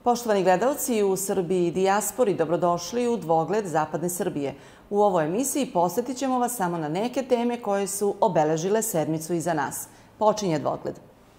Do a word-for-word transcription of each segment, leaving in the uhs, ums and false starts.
Poštovani gledalci, u Srbiji i dijaspori dobrodošli u Dvogled Zapadne Srbije. U ovoj emisiji posjetit ćemo vas samo na neke teme koje su obeležile sedmicu iza nas. Počinje Dvogled.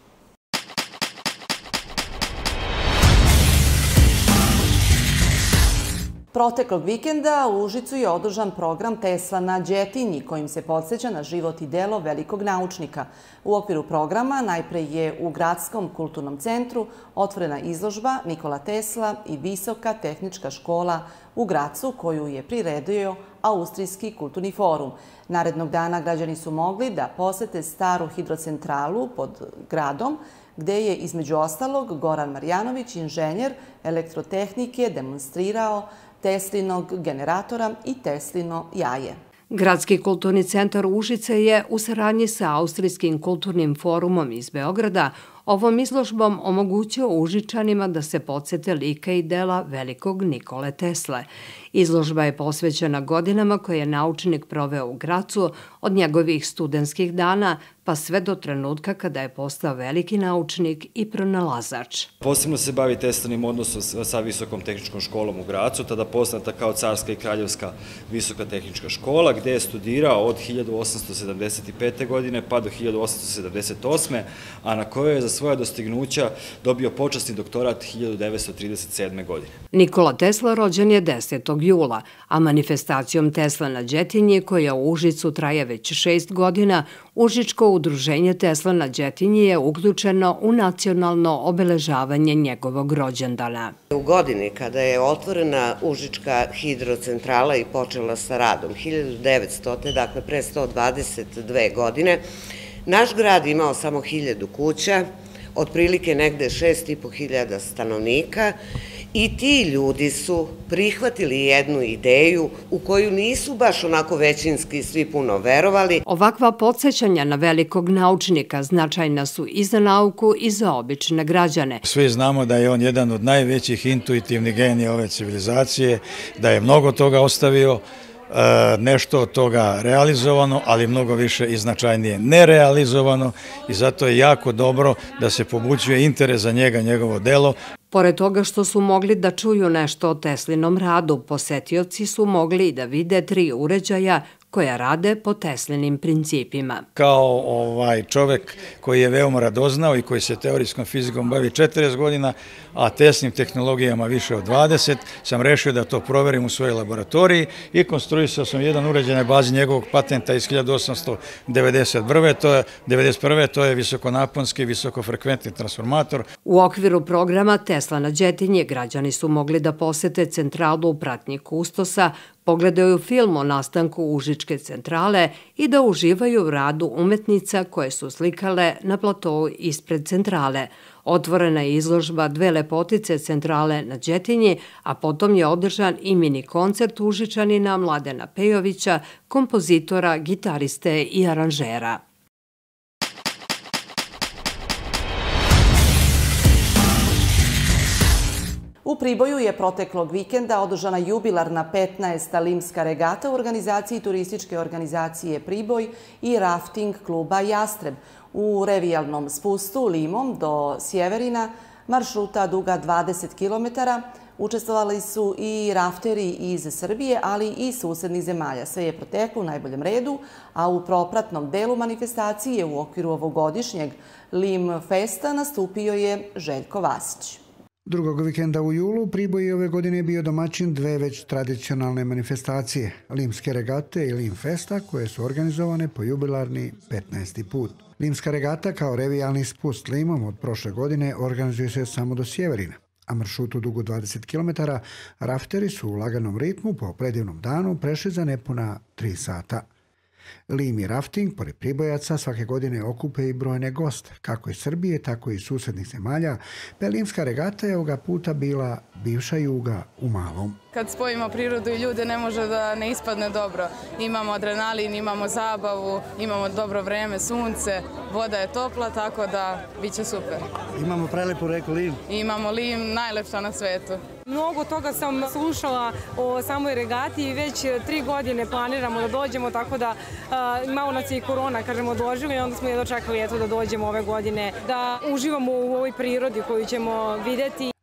Proteklog vikenda u Užicu je održan program Tesla na Đetinji, kojim se podsjeća na život i delo velikog naučnika. U okviru programa najpre je u Gradskom kulturnom centru otvorena izložba Nikola Tesla i Visoka tehnička škola u Gracu, koju je priredio Austrijski kulturni forum. Narednog dana građani su mogli da posete staru hidrocentralu pod gradom, gde je između ostalog Goran Marjanović, inženjer elektrotehnike, demonstrirao Teslinog generatora i Teslino jaje. Gradski kulturni centar Užice je u saradnji sa Austrijskim kulturnim forumom iz Beograda ovom izložbom omogućio Užičanima da se podsete lika i dela velikog Nikole Tesle. Izložba je posvećena godinama koje je naučnik proveo u Gracu od njegovih studentskih dana pa sve do trenutka kada je postao veliki naučnik i pronalazač. Posebno se bavi Teslanim odnosom sa Visokom tehničkom školom u Gracu, tada poznata kao Carska i Kraljevska visoka tehnička škola, gde je studirao od hiljadu osamsto sedamdeset pete. godine pa do hiljadu osamsto sedamdeset osme. a na kojoj je za svoja dostignuća dobio počasni doktorat hiljadu devetsto trideset sedme. godine. Nikola Tesla rođen je desetog jula, a manifestacijom Tesla na Đetinji, koja u Užicu traje već šest godina, Užičko udruženje Tesla na Đetinji je uključeno u nacionalno obeležavanje njegovog rođendana. U godini kada je otvorena Užička hidrocentrala i počela sa radom, hiljadu devetstote. dakle pre sto dvadeset dve godine, naš grad imao samo hiljadu kuća, otprilike negde šest i po hiljada stanovnika, i ti ljudi su prihvatili jednu ideju u koju nisu baš onako većinski svi puno verovali. Ovakva podsjećanja na velikog naučnika značajna su i za nauku i za obične građane. Svi znamo da je on jedan od najvećih intuitivnih genija ove civilizacije, da je mnogo toga ostavio, nešto od toga realizovano, ali mnogo više i značajnije nerealizovano, i zato je jako dobro da se pobuđuje interes za njega, njegovo delo. Pored toga što su mogli da čuju nešto o Teslinom radu, posetioci su mogli i da vide tri uređaja koja rade po Teslinim principima. Kao ovaj čovek koji je veoma radoznao i koji se teorijskom fizikom bavi četrdeset godina, a Teslinim tehnologijama više od dvadeset, sam rešio da to proverim u svojoj laboratoriji i konstruisao sam jedan uređaj na bazi njegovog patenta iz hiljadu osamsto devedeset prve. To je visokonaponski, visokofrekventni transformator. U okviru programa Tesla na Đetinji građani su mogli da posete centralu u pratnji kustosa, pogledaju film o nastanku Užičke centrale i da uživaju u radu umetnica koje su slikale na platovu ispred centrale. Otvorena je izložba Dve lepotice centrale na Đetinji, a potom je održan i mini koncert Užičanina Mladena Pejovića, kompozitora, gitariste i aranžera. U Priboju je proteklog vikenda održana jubilarna petnaesta limska regata u organizaciji turističke organizacije Priboj i rafting kluba Jastreb. U revijalnom spustu Limom do Sjeverina, maršruta duga dvadeset kilometara, učestvovali su i rafteri iz Srbije, ali i susednih zemalja. Sve je proteklo u najboljem redu, a u propratnom delu manifestacije u okviru ovogodišnjeg Lim Festa nastupio je Željko Vasić. Drugog vikenda u julu Priboj ove godine je bio domaćin dve već tradicionalne manifestacije, Limske regate i Lim Festa, koje su organizovane po jubilarni petnaesti put. Limska regata kao revijalni spust Limom od prošle godine organizuje se samo do Sjeverina, a maršrutu dugu dvadeset kilometara rafteri su u laganom ritmu po predivnom danu prešli za nepuna tri sata. Lim i rafting, pored Pribojaca, svake godine okupe i brojne goste, kako iz Srbije, tako i susednih zemalja, pa Limska regata je ovoga puta bila bivša Juga u malom. Kad spojimo prirodu i ljude ne može da ne ispadne dobro. Imamo adrenalin, imamo zabavu, imamo dobro vreme, sunce, voda je topla, tako da bit će super. Imamo prelepu reku Lim. Imamo Lim, najlepša na svetu. Mnogo toga sam slušala o samoj regati i već tri godine planiramo da dođemo, tako da malo nas je i korona, kažemo, odložila i onda smo je dočekali eto da dođemo ove godine, da uživamo u ovoj prirodi koju ćemo videti.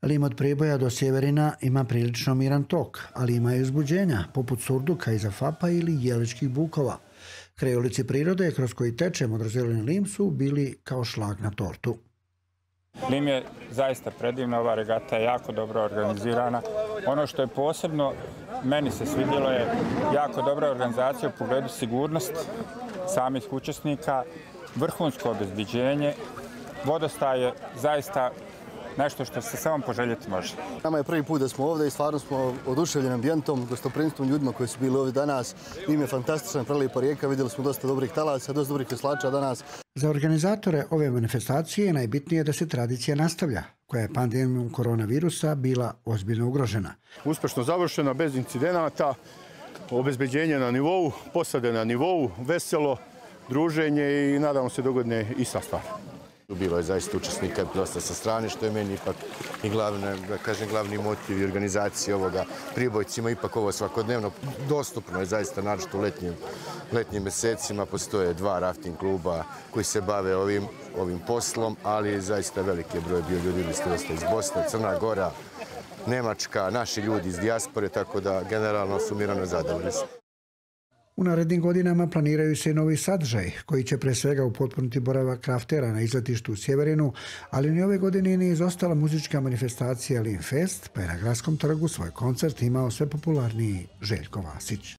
Lim od Priboja do Sjeverina ima prilično miran tok, ali ima i uzbuđenja, poput surduka iza Fapa ili jeličkih bukova. Krajolici prirode kroz koji teče Modrozeleni Lim su bili kao šlag na tortu. Lim je zaista predivna, ova regata je jako dobro organizirana. Ono što je posebno meni se svidjelo je jako dobra organizacija u pogledu sigurnosti samih učesnika, vrhunsko obezbeđenje, vodostaj je zaista nešto što se samo poželjeti može. Nama je prvi put da smo ovdje i stvarno smo oduševljeni ambijentom, gostoprimstvom ljudima koji su bili ovdje danas. Im je fantastična, prelijepa rijeka, vidjeli smo dosta dobrih talaca, dosta dobrih veslača danas. Za organizatore ove manifestacije najbitnije je da se tradicija nastavlja, koja je pandemijom koronavirusa bila ozbiljno ugrožena. Uspešno završena, bez incidenata, obezbeđenje na nivou, posade na nivou, veselo, druženje i nadamo se dogodne i sastav. Bilo je zaista učesnika dosta sa strane, što je meni ipak i glavna, da kažem, glavni motiv i organizacije ovoga. Pribojcima ipak ovo svakodnevno dostupno je zaista, naročito u letnjim, letnjim mesecima. Postoje dva rafting kluba koji se bave ovim, ovim poslom, ali zaista veliki je broj bio ljudi, bili ste dosta iz Bosne, Crna Gora, Nemačka, naši ljudi iz dijaspore, tako da generalno sumirano zadovoljni. U narednim godinama planiraju se i novi sadržaj, koji će pre svega upotpuniti boravak kraftera na izletištu u Sjeverinu, ali ni ove godine nije izostala muzička manifestacija Lim Fest, pa je na Gradskom trgu svoj koncert imao sve popularniji Željko Vasić.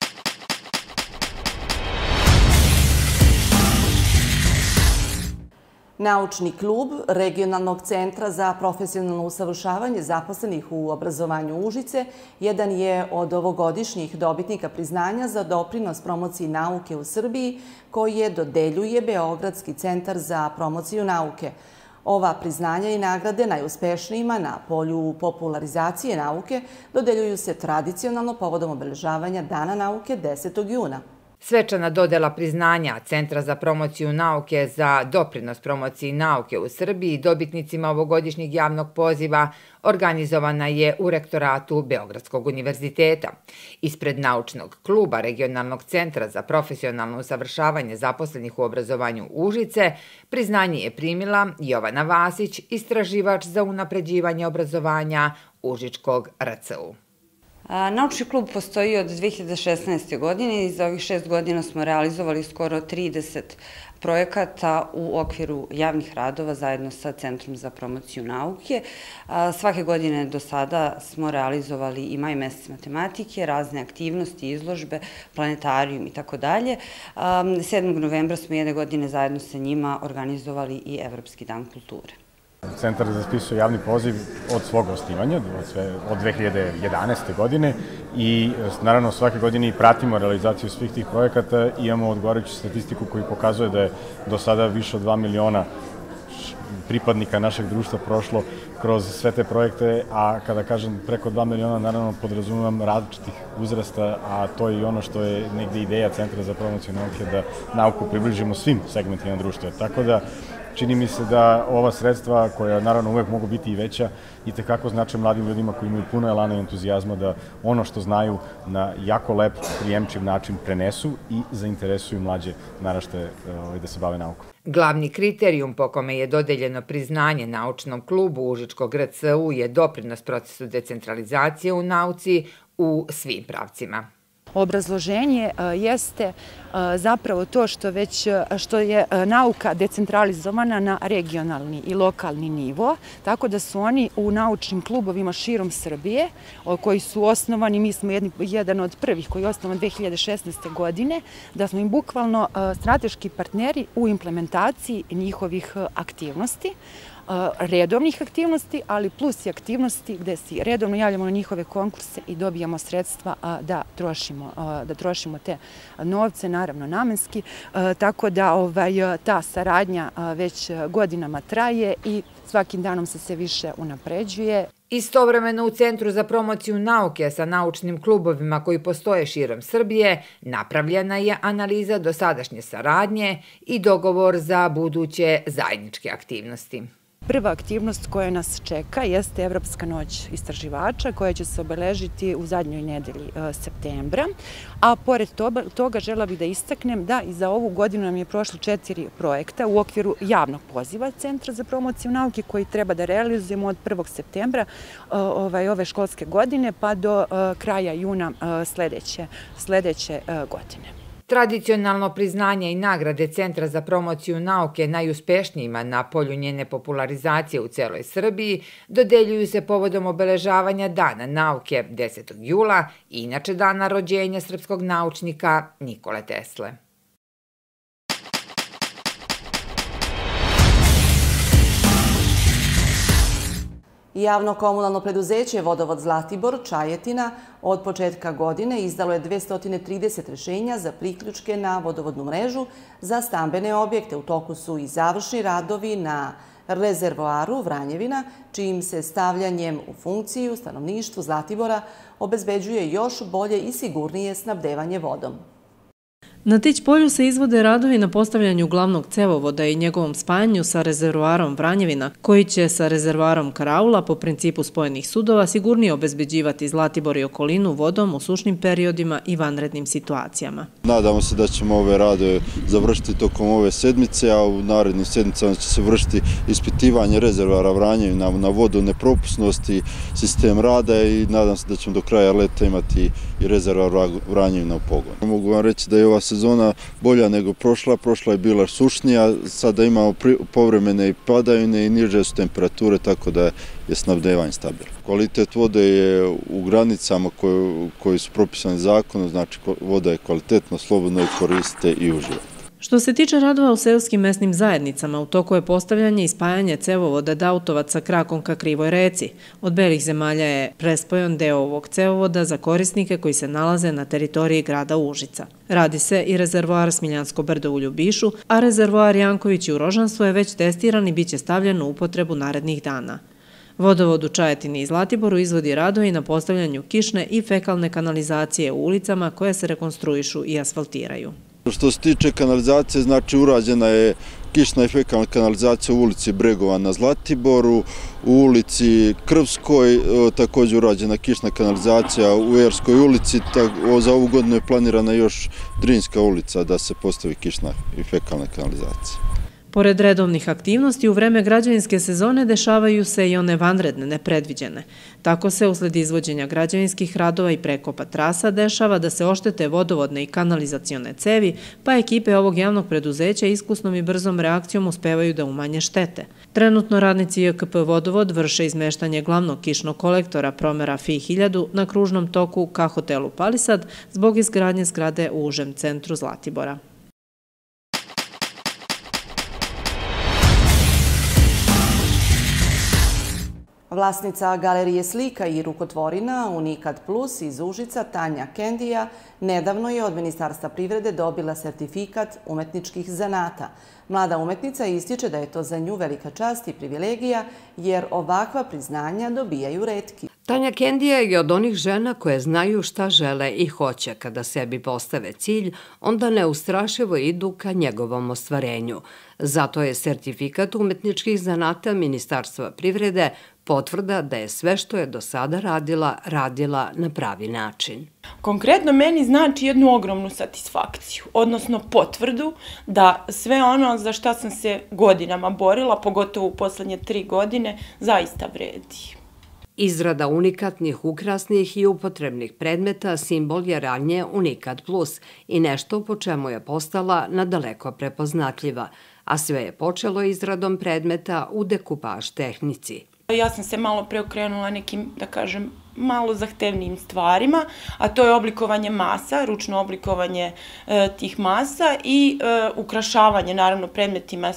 Naučni klub Regionalnog centra za profesionalno usavršavanje zaposlenih u obrazovanju Užice jedan je od ovogodišnjih dobitnika priznanja za doprinos promociji nauke u Srbiji koje dodeljuje Beogradski centar za promociju nauke. Ova priznanja i nagrade najuspešnijima na polju popularizacije nauke dodeljuju se tradicionalno povodom obeležavanja Dana nauke desetog juna. Svečana dodela priznanja Centra za promociju nauke za doprinos promociji nauke u Srbiji dobitnicima ovogodišnjeg javnog poziva organizovana je u rektoratu Beogradskog univerziteta. Ispred naučnog kluba Regionalnog centra za profesionalno usavršavanje zaposlenih u obrazovanju Užice priznanje je primila Jovana Vasić, istraživač za unapređivanje obrazovanja Užičkog R C U. Naučni klub postoji od dve hiljade šesnaeste. godine i za ovih šest godina smo realizovali skoro trideset projekata u okviru javnih radova zajedno sa Centrom za promociju nauke. Svake godine do sada smo realizovali i maj mesec matematike, razne aktivnosti, izložbe, planetarijum i tako dalje. sedmog novembra smo jedne godine zajedno sa njima organizovali i Evropski dan kulture. Centar raspisuje javni poziv od svog osnivanja, od dve hiljade jedanaeste. godine i naravno svake godine pratimo realizaciju svih tih projekata i imamo odgovarajuću statistiku koju pokazuje da je do sada više od dva miliona pripadnika našeg društva prošlo kroz sve te projekte, a kada kažem preko dva miliona, naravno podrazumijem različitih uzrasta, a to je i ono što je negde ideja Centra za promociju nauke, da nauku približimo svim segmentima društva. Tako da čini mi se da ova sredstva, koja naravno uvek mogu biti i veća, i tekako znače mladim ljudima koji imaju puno elana i entuzijazma da ono što znaju na jako lep, prijemčiv način prenesu i zainteresuju mlađe naraštaje da se bave naukom. Glavni kriterijum po kome je dodeljeno priznanje Naučnom klubu Užičkog R C U je doprinos procesu decentralizacije u nauci u svim pravcima. Obrazloženje jeste zapravo to što već što je nauka decentralizovana na regionalni i lokalni nivo, tako da su oni u naučnim klubovima širom Srbije, koji su osnovani, mi smo jedan od prvih koji je osnovan dve hiljade šesnaeste. godine, da smo im bukvalno strateški partneri u implementaciji njihovih aktivnosti, redovnih aktivnosti, ali plus i aktivnosti gde se redovno javljamo na njihove konkurse i dobijamo sredstva da trošimo, da trošimo te novce, naravno namenski, tako da ta saradnja već godinama traje i svakim danom se sve više unapređuje. Istovremeno u Centru za promociju nauke sa naučnim klubovima koji postoje širom Srbije napravljena je analiza dosadašnje saradnje i dogovor za buduće zajedničke aktivnosti. Prva aktivnost koja nas čeka jeste Evropska noć istraživača koja će se obeležiti u zadnjoj nedelji septembra, a pored toga žela bih da istaknem da i za ovu godinu nam je prošlo četiri projekta u okviru javnog poziva Centra za promociju nauke koji treba da realizujemo od prvog septembra ove školske godine pa do kraja juna sledeće godine. Tradicionalno priznanje i nagrade Centra za promociju nauke najuspešnijima na polju njene popularizacije u celoj Srbiji dodeljuju se povodom obeležavanja Dana nauke desetog jula i inače dana rođenja srpskog naučnika Nikole Tesle. Javno komunalno preduzeće Vodovod Zlatibor Čajetina od početka godine izdalo je dvesta trideset rešenja za priključke na vodovodnu mrežu za stambene objekte. U toku su i završni radovi na rezervoaru Vranjevina, čijim se stavljanjem u funkciju stanovništvu Zlatibora obezbeđuje još bolje i sigurnije snabdevanje vodom. Na Tić polju se izvode radovi na postavljanju glavnog cevovoda i njegovom spajanju sa rezervoarom Vranjevina, koji će sa rezervoarom Karaula po principu spojenih sudova sigurnije obezbeđivati Zlatibor i okolinu vodom u sušnim periodima i vanrednim situacijama. Nadamo se da ćemo ove radove završiti tokom ove sedmice, a u narednim sedmicama će se vršiti ispitivanje rezervoara Vranjevina na vodu nepropusnosti, sistem rada i nadam se da ćemo do kraja leta imati i rezervoar Vranjevina u pogonu. Mogu vam reći da je ova sezona bolja nego prošla, prošla je bila sušnija, sada imamo povremene i padavine i niže su temperature, tako da je snabdevanje stabilno. Kvalitet vode je u granicama koji su propisani zakonom, znači voda je kvalitetno, slobodno je koristite i uživate. Što se tiče radova u seoskim mesnim zajednicama, u toku je postavljanje i spajanje cevovoda Dautovac sa krakom ka Krivoj reci. Od belih zemalja je prespojan deo ovog cevovoda za korisnike koji se nalaze na teritoriji grada Užica. Radi se i rezervoar Smiljansko brdo u Ljubišu, a rezervoar Janković u Rožanstvu je već testiran i bit će stavljen u upotrebu narednih dana. Vodovod u Čajetini i Zlatiboru izvodi radovi na postavljanju kišne i fekalne kanalizacije u ulicama koje se rekonstruišu i asfaltiraju. Što se tiče kanalizacije, znači urađena je kišna i fekalna kanalizacija u ulici Bregova na Zlatiboru, u ulici Krvskoj, također urađena kišna kanalizacija u Erskoj ulici, za ovu godinu je planirana još Drinska ulica da se postavi kišna i fekalna kanalizacija. Pored redovnih aktivnosti, u vreme građevinske sezone dešavaju se i one vanredne, nepredviđene. Tako se, usled izvođenja građevinskih radova i prekopa trasa, dešava da se oštete vodovodne i kanalizacione cevi, pa ekipe ovog javnog preduzeća iskusnom i brzom reakcijom uspevaju da umanje štete. Trenutno radnici J K P Vodovod vrše izmeštanje glavnog kišnog kolektora promera F I hiljadu na kružnom toku ka hotelu Palisad zbog izgradnje zgrade u užem centru Zlatibora. Vlasnica galerije slika i rukotvorina Unikat Plus iz Užica, Tanja Kendija, nedavno je od Ministarstva privrede dobila sertifikat umetničkih zanata. Mlada umetnica ističe da je to za nju velika čast i privilegija, jer ovakva priznanja dobijaju retki. Tanja Kendija je od onih žena koje znaju šta žele i hoće. Kada sebi postave cilj, onda neustrašivo idu ka njegovom ostvarenju. Zato je sertifikat umetničkih zanata Ministarstva privrede potvrda da je sve što je do sada radila, radila na pravi način. Konkretno meni znači jednu ogromnu satisfakciju, odnosno potvrdu da sve ono za šta sam se godinama borila, pogotovo u poslednje tri godine, zaista vredi. Izrada unikatnih, ukrasnih i upotrebnih predmeta simbol je radnje Unikat Plus i nešto po čemu je postala nadaleko prepoznatljiva, a sve je počelo izradom predmeta u dekupaž tehnici. Ja sam se malo preokrenula nekim, da kažem, malo zahtevnijim stvarima, a to je oblikovanje masa, ručno oblikovanje tih masa i ukrašavanje, naravno, predmetima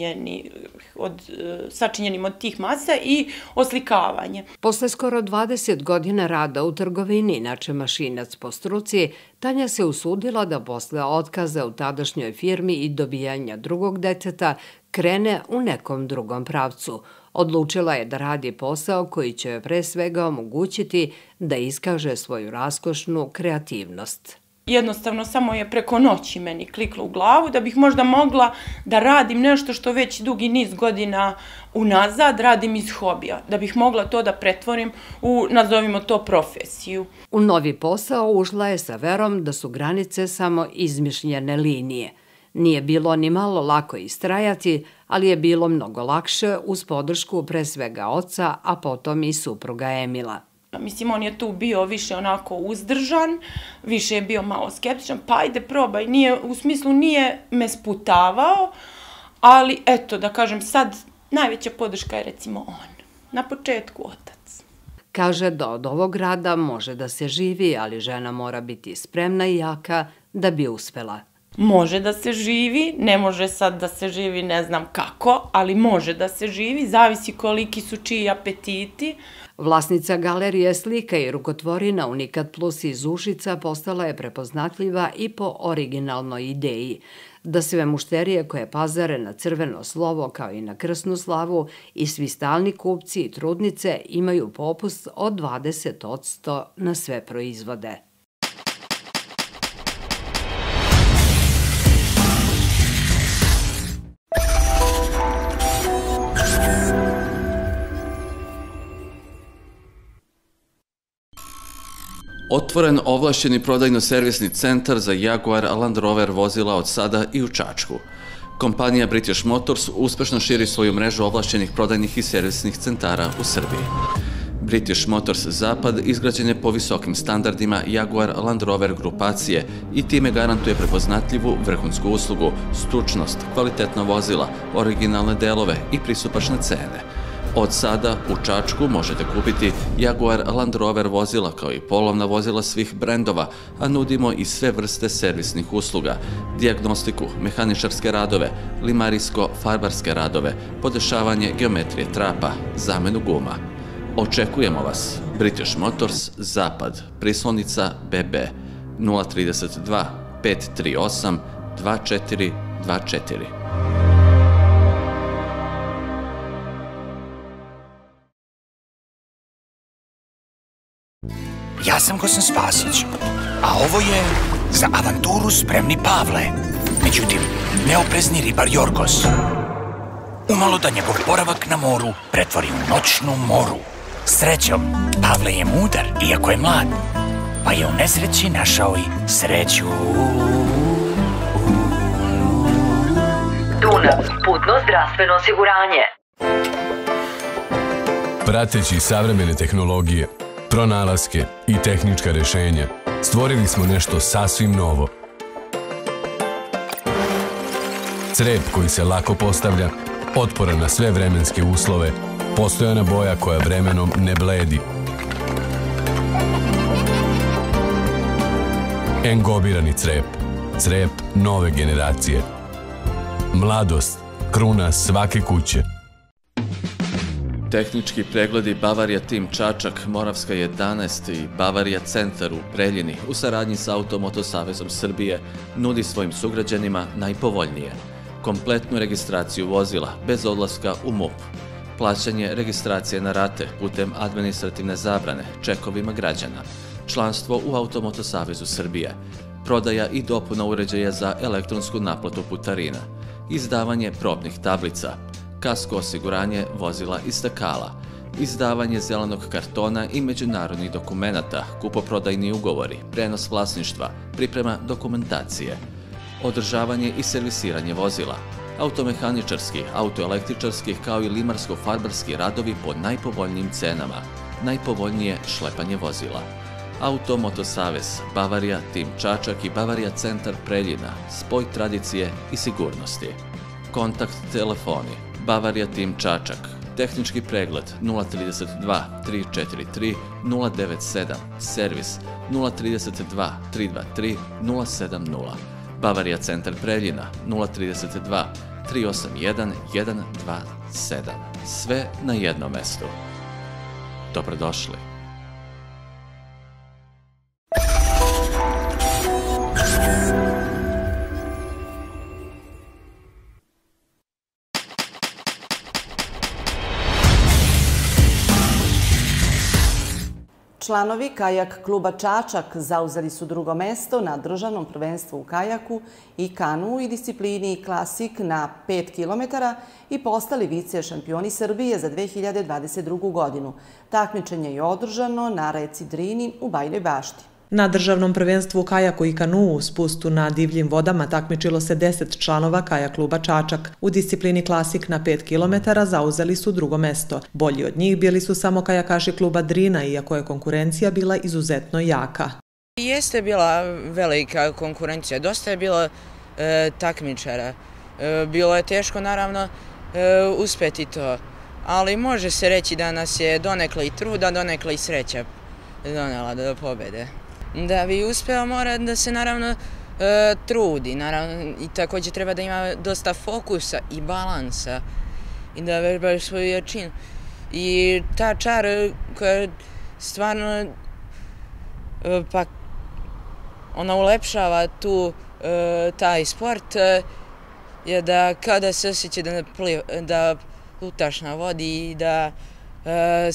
sačinjenim od tih masa i oslikavanje. Posle skoro dvadeset godina rada u trgovini, inače mašinac po struci, Tanja se usudila da posle otkaza u tadašnjoj firmi i dobijanja drugog deteta krene u nekom drugom pravcu. Odlučila je da radi posao koji će pre svega omogućiti da iskaže svoju raskošnu kreativnost. jednostavno samo je preko noći meni kliklo u glavu da bih možda mogla da radim nešto što već dugi niz godina unazad radim iz hobija, da bih mogla to da pretvorim u, nazovimo to, profesiju. U novi posao ušla je sa verom da su granice samo izmišljene linije. Nije bilo ni malo lako istrajati, ali je bilo mnogo lakše uz podršku pre svega oca, a potom i supruga Emila. Mislim, on je tu bio više onako uzdržan, više je bio malo skeptičan, pa ajde probaj, nije, u smislu nije me sputavao, ali eto, da kažem, sad najveća podrška je recimo on, na početku otac. Kaže da od ovog rada može da se živi, ali žena mora biti spremna i jaka da bi uspela. Može da se živi, ne može sad da se živi ne znam kako, ali može da se živi, zavisi koliki su čiji apetiti. Vlasnica galerije slika i rukotvorina Unikat Plus iz Užica postala je prepoznatljiva i po originalnoj ideji, da sve mušterije koje pazare na crveno slovo kao i na krsnu slavu i svi stalni kupci i trudnice imaju popust od dvadeset posto na sve proizvode. Otvoren ovlašćeni prodajno-servisni centar za Jaguar Land Rover vozila od sada i u Čačku. Kompanija British Motors uspešno širi svoju mrežu ovlašćenih prodajnih i servisnih centara u Srbiji. British Motors Zapad izgrađen je po visokim standardima Jaguar Land Rover grupacije i time garantuje prepoznatljivu vrhunsku uslugu, stručnost, kvalitetna vozila, originalne delove i pristupačne cene. Od sada u Čačku možete kupiti Jaguar Land Rover vozila kao i polovna vozila svih brendova, a nudimo i sve vrste servisnih usluga, dijagnostiku, mehaničarske radove, limarijsko-farbarske radove, podešavanje geometrije trapa, zamenu guma. Očekujemo vas. British Motors Zapad, Prislonica B B nula tri dva pet tri osam dva četiri dva četiri. Ja sam Gosan Spasić, a ovo je za avanturu spremni Pavle. Međutim, neoprezni ribar Jorgos umalo da njegov boravak na moru pretvori u noćnu moru. Srećom, Pavle je mudar, iako je mlad, pa je u nesreći našao i sreću. Dunav, putno zdravstveno osiguranje. Prateći savremene tehnologije, pronalaske i tehnička rešenja, stvorili smo nešto sasvim novo. Crep koji se lako postavlja, otporan na sve vremenske uslove, postojana boja koja vremenom ne bledi. Engobirani crep. Crep nove generacije. Mladost, kruna svake kuće. Tehnički pregledi Bavarija Tim Čačak, Moravska jedanaest i Bavarija Centar u Preljini u saradnji sa Automoto Savezom Srbije nudi svojim sugrađanima najpovoljnije. Kompletnu registraciju vozila bez odlaska u M U P. Plaćanje registracije na rate putem administrativne zabrane čekovima građana. Članstvo u Automoto Savezu Srbije. Prodaja i dopuna uređaja za elektronsku naplatu putarina. Izdavanje probnih tablica. Kasko osiguranje vozila i stakala, izdavanje zelenog kartona i međunarodnih dokumenata, kupoprodajni ugovori, prenos vlasništva, priprema dokumentacije, održavanje i servisiranje vozila, automehaničarski, autoelektričarski kao i limarsko-farbarski radovi po najpovoljnijim cenama, najpovoljnije šlepanje vozila. Automoto Savez, Bavarija Tim Čačak i Bavarija Centar Preljina, spoj tradicije i sigurnosti. Kontakt telefoni Bavarija Tim Čačak, tehnički pregled nula tri dva tri četiri tri nula devet sedam, servis nula tri dva tri dva tri nula sedam nula, Bavarija Centar Preljina nula tri dva tri osam jedan jedan dva sedam, sve na jednom mestu. Dobrodošli. Članovi kajak kluba Čačak zauzeli su drugo mesto na državnom prvenstvu u kajaku i kanuu i disciplini klasik na pet kilometara i postali vice šampioni Srbije za dve hiljade dvadeset drugu godinu. Takmičenje je održano na reci Drini u Bajinoj Bašti. Na državnom prvenstvu u kajaku i kanuu u spustu na divljim vodama takmičilo se deset članova kajak kluba Čačak. U disciplini klasik na pet kilometara zauzeli su drugo mesto. Bolji od njih bili su samo kajakaši kluba Drina, iako je konkurencija bila izuzetno jaka. Jeste bila velika konkurencija, dosta je bilo e, takmičara. E, bilo je teško naravno e, uspeti to, ali može se reći da nas je donekle i truda, donekle i sreća donela do pobede. Da bi uspeo mora da se naravno e, trudi, naravno i također treba da ima dosta fokusa i balansa i da vežba svoju jačinu. I ta čar koja stvarno e, pa ona ulepšava tu e, taj sport e, je da kada se osjeća da, da plutaš na vodi i da e,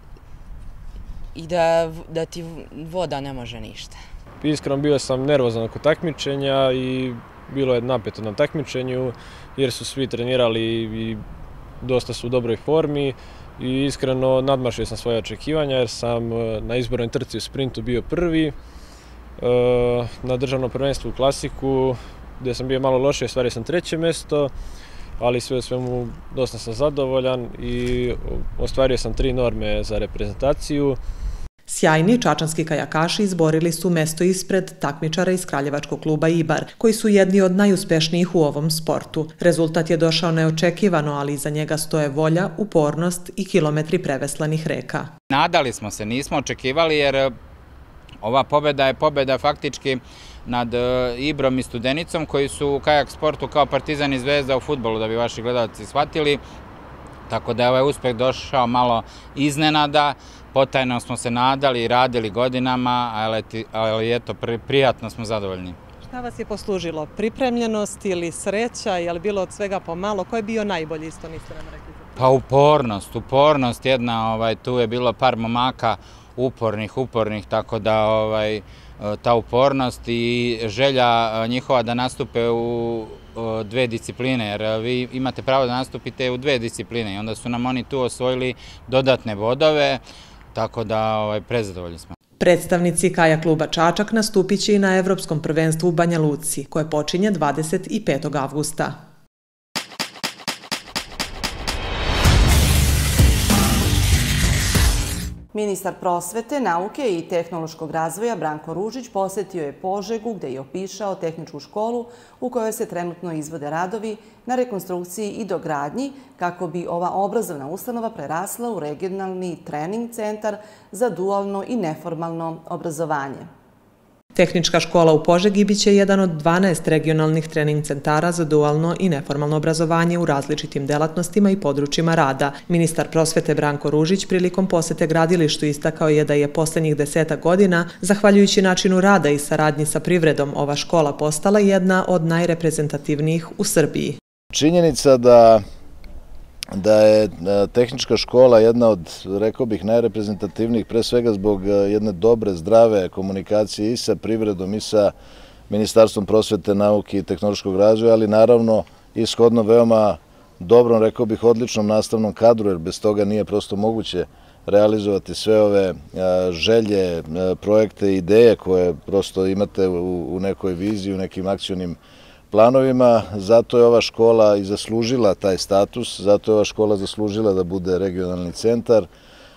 i da, da ti voda ne može ništa. Iskreno bio sam nervozan oko takmičenja i bilo je napeto na takmičenju jer su svi trenirali i dosta su u dobroj formi i iskreno nadmašio sam svoje očekivanja jer sam na izbornoj trci u sprintu bio prvi. Na državnom prvenstvu u klasiku gdje sam bio malo lošije, ostvario sam treće mesto, ali sve u svemu dosta sam zadovoljan i ostvario sam tri norme za reprezentaciju. Sjajni čačanski kajakaši izborili su mesto ispred takmičara iz kraljevačkog kluba Ibar, koji su jedni od najuspešnijih u ovom sportu. Rezultat je došao neočekivano, ali iza njega stoje volja, upornost i kilometri preveslanih reka. Nadali smo se, nismo očekivali jer ova pobjeda je pobjeda faktički nad Ibrom i Studenicom koji su u kajak sportu kao Partizan i Zvezda u fudbalu, da bi vaši gledalci shvatili. Tako da je ovaj uspeh došao malo iznenada, potajno smo se nadali i radili godinama, ali eto, prijatno smo zadovoljni. Šta vas je poslužilo? Pripremljenost ili sreća? Je li bilo od svega pomalo? Ko je bio najbolji, isto niste nam rekli? Pa upornost, upornost jedna, tu je bilo par momaka upornih, upornih, tako da ta upornost i želja njihova da nastupe u dve discipline, jer vi imate pravo da nastupite u dve discipline i onda su nam oni tu osvojili dodatne bodove, tako da prezadovoljni smo. Predstavnici kajak kluba Čačak nastupit će i na Evropskom prvenstvu u Banja Luci, koje počinje dvadeset petog avgusta. Ministar prosvete, nauke i tehnološkog razvoja Branko Ružić posjetio je Požegu gdje je opišao tehničku školu u kojoj se trenutno izvode radovi na rekonstrukciji i dogradnji kako bi ova obrazovna ustanova prerasla u regionalni trening centar za dualno i neformalno obrazovanje. Tehnička škola u Požegi biće jedan od dvanaest regionalnih trening centara za dualno i neformalno obrazovanje u različitim delatnostima i područjima rada. Ministar prosvete Branko Ružić prilikom posete gradilištu istakao je da je posljednjih desetak godina, zahvaljujući načinu rada i saradnji sa privredom, ova škola postala jedna od najreprezentativnijih u Srbiji. Činjenica da da je tehnička škola jedna od, rekao bih, najreprezentativnijih, pre svega zbog jedne dobre, zdrave komunikacije i sa privredom i sa Ministarstvom prosvete, nauke i tehnološkog razvoja, ali naravno i shodno veoma dobrom, rekao bih, odličnom nastavnom kadru, jer bez toga nije prosto moguće realizovati sve ove želje, projekte i ideje koje prosto imate u nekoj viziji, u nekim akcionim planovima. Zato je ova škola i zaslužila taj status, zato je ova škola zaslužila da bude regionalni centar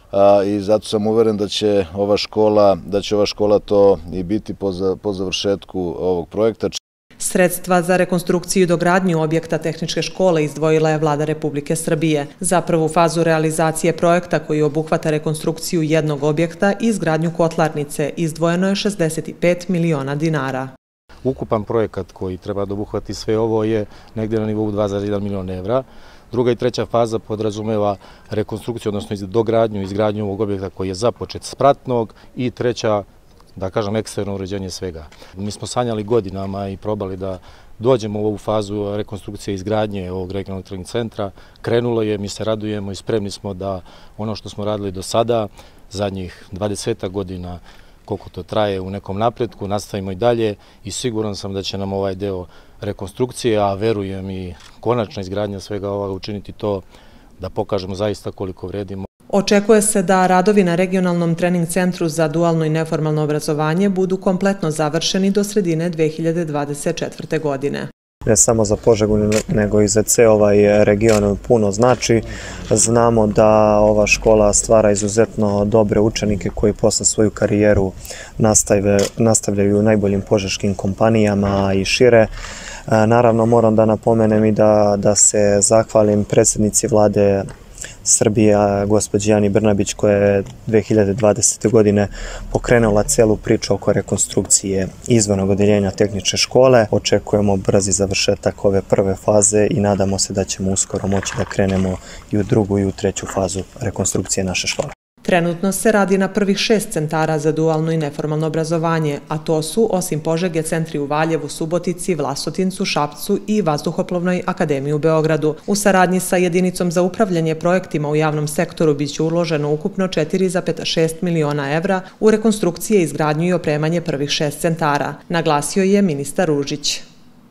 i zato sam uveren da će ova škola, da će ova škola to i biti po završetku ovog projekta. Sredstva za rekonstrukciju i dogradnju objekta tehničke škole izdvojila je Vlada Republike Srbije. Za prvu fazu realizacije projekta koji obuhvata rekonstrukciju jednog objekta i izgradnju kotlarnice izdvojeno je šezdeset pet miliona dinara. Ukupan projekat koji treba da obuhvati sve ovo je negdje na nivou dva zarez jedan milion evra. Druga i treća faza podrazumeva rekonstrukciju, odnosno dogradnju i izgradnju ovog objekta koji je započet spratnog i treća, da kažem, eksterno uređenje svega. Mi smo sanjali godinama i probali da dođemo u ovu fazu rekonstrukcije i izgradnje ovog regionalnog trening centra. Krenulo je, mi se radujemo i spremni smo da ono što smo radili do sada zadnjih dvadeset godina, koliko to traje u nekom napretku, nastavimo i dalje i siguran sam da će nam ovaj deo rekonstrukcije, a verujem i konačna izgradnja svega ovoga učiniti to da pokažemo zaista koliko vredimo. Očekuje se da radovi na regionalnom trening centru za dualno i neformalno obrazovanje budu kompletno završeni do sredine dve hiljade dvadeset četvrte. godine. Ne samo za Požegu, nego i za ceo ovaj region puno znači. Znamo da ova škola stvara izuzetno dobre učenike koji posle svoju karijeru nastavljaju u najboljim požeškim kompanijama i šire. Naravno, moram da napomenem i da, da se zahvalim predsjednici vlade Srbije, gospođi Ani Brnabić, koja je dve hiljade dvadesete. godine pokrenula celu priču oko rekonstrukcije izvornog odeljenja tehničke škole. Očekujemo brzi završetak ove prve faze i nadamo se da ćemo uskoro moći da krenemo i u drugu i u treću fazu rekonstrukcije naše škole. Trenutno se radi na prvih šest centara za dualno i neformalno obrazovanje, a to su, osim Požege, centri u Valjevu, Subotici, Vlasotincu, Šapcu i Vazduhoplovnoj akademiji u Beogradu. U saradnji sa jedinicom za upravljanje projektima u javnom sektoru biće uloženo ukupno četiri zarez šest miliona evra u rekonstrukcije, izgradnju i opremanje prvih šest centara, naglasio je ministar Ružić.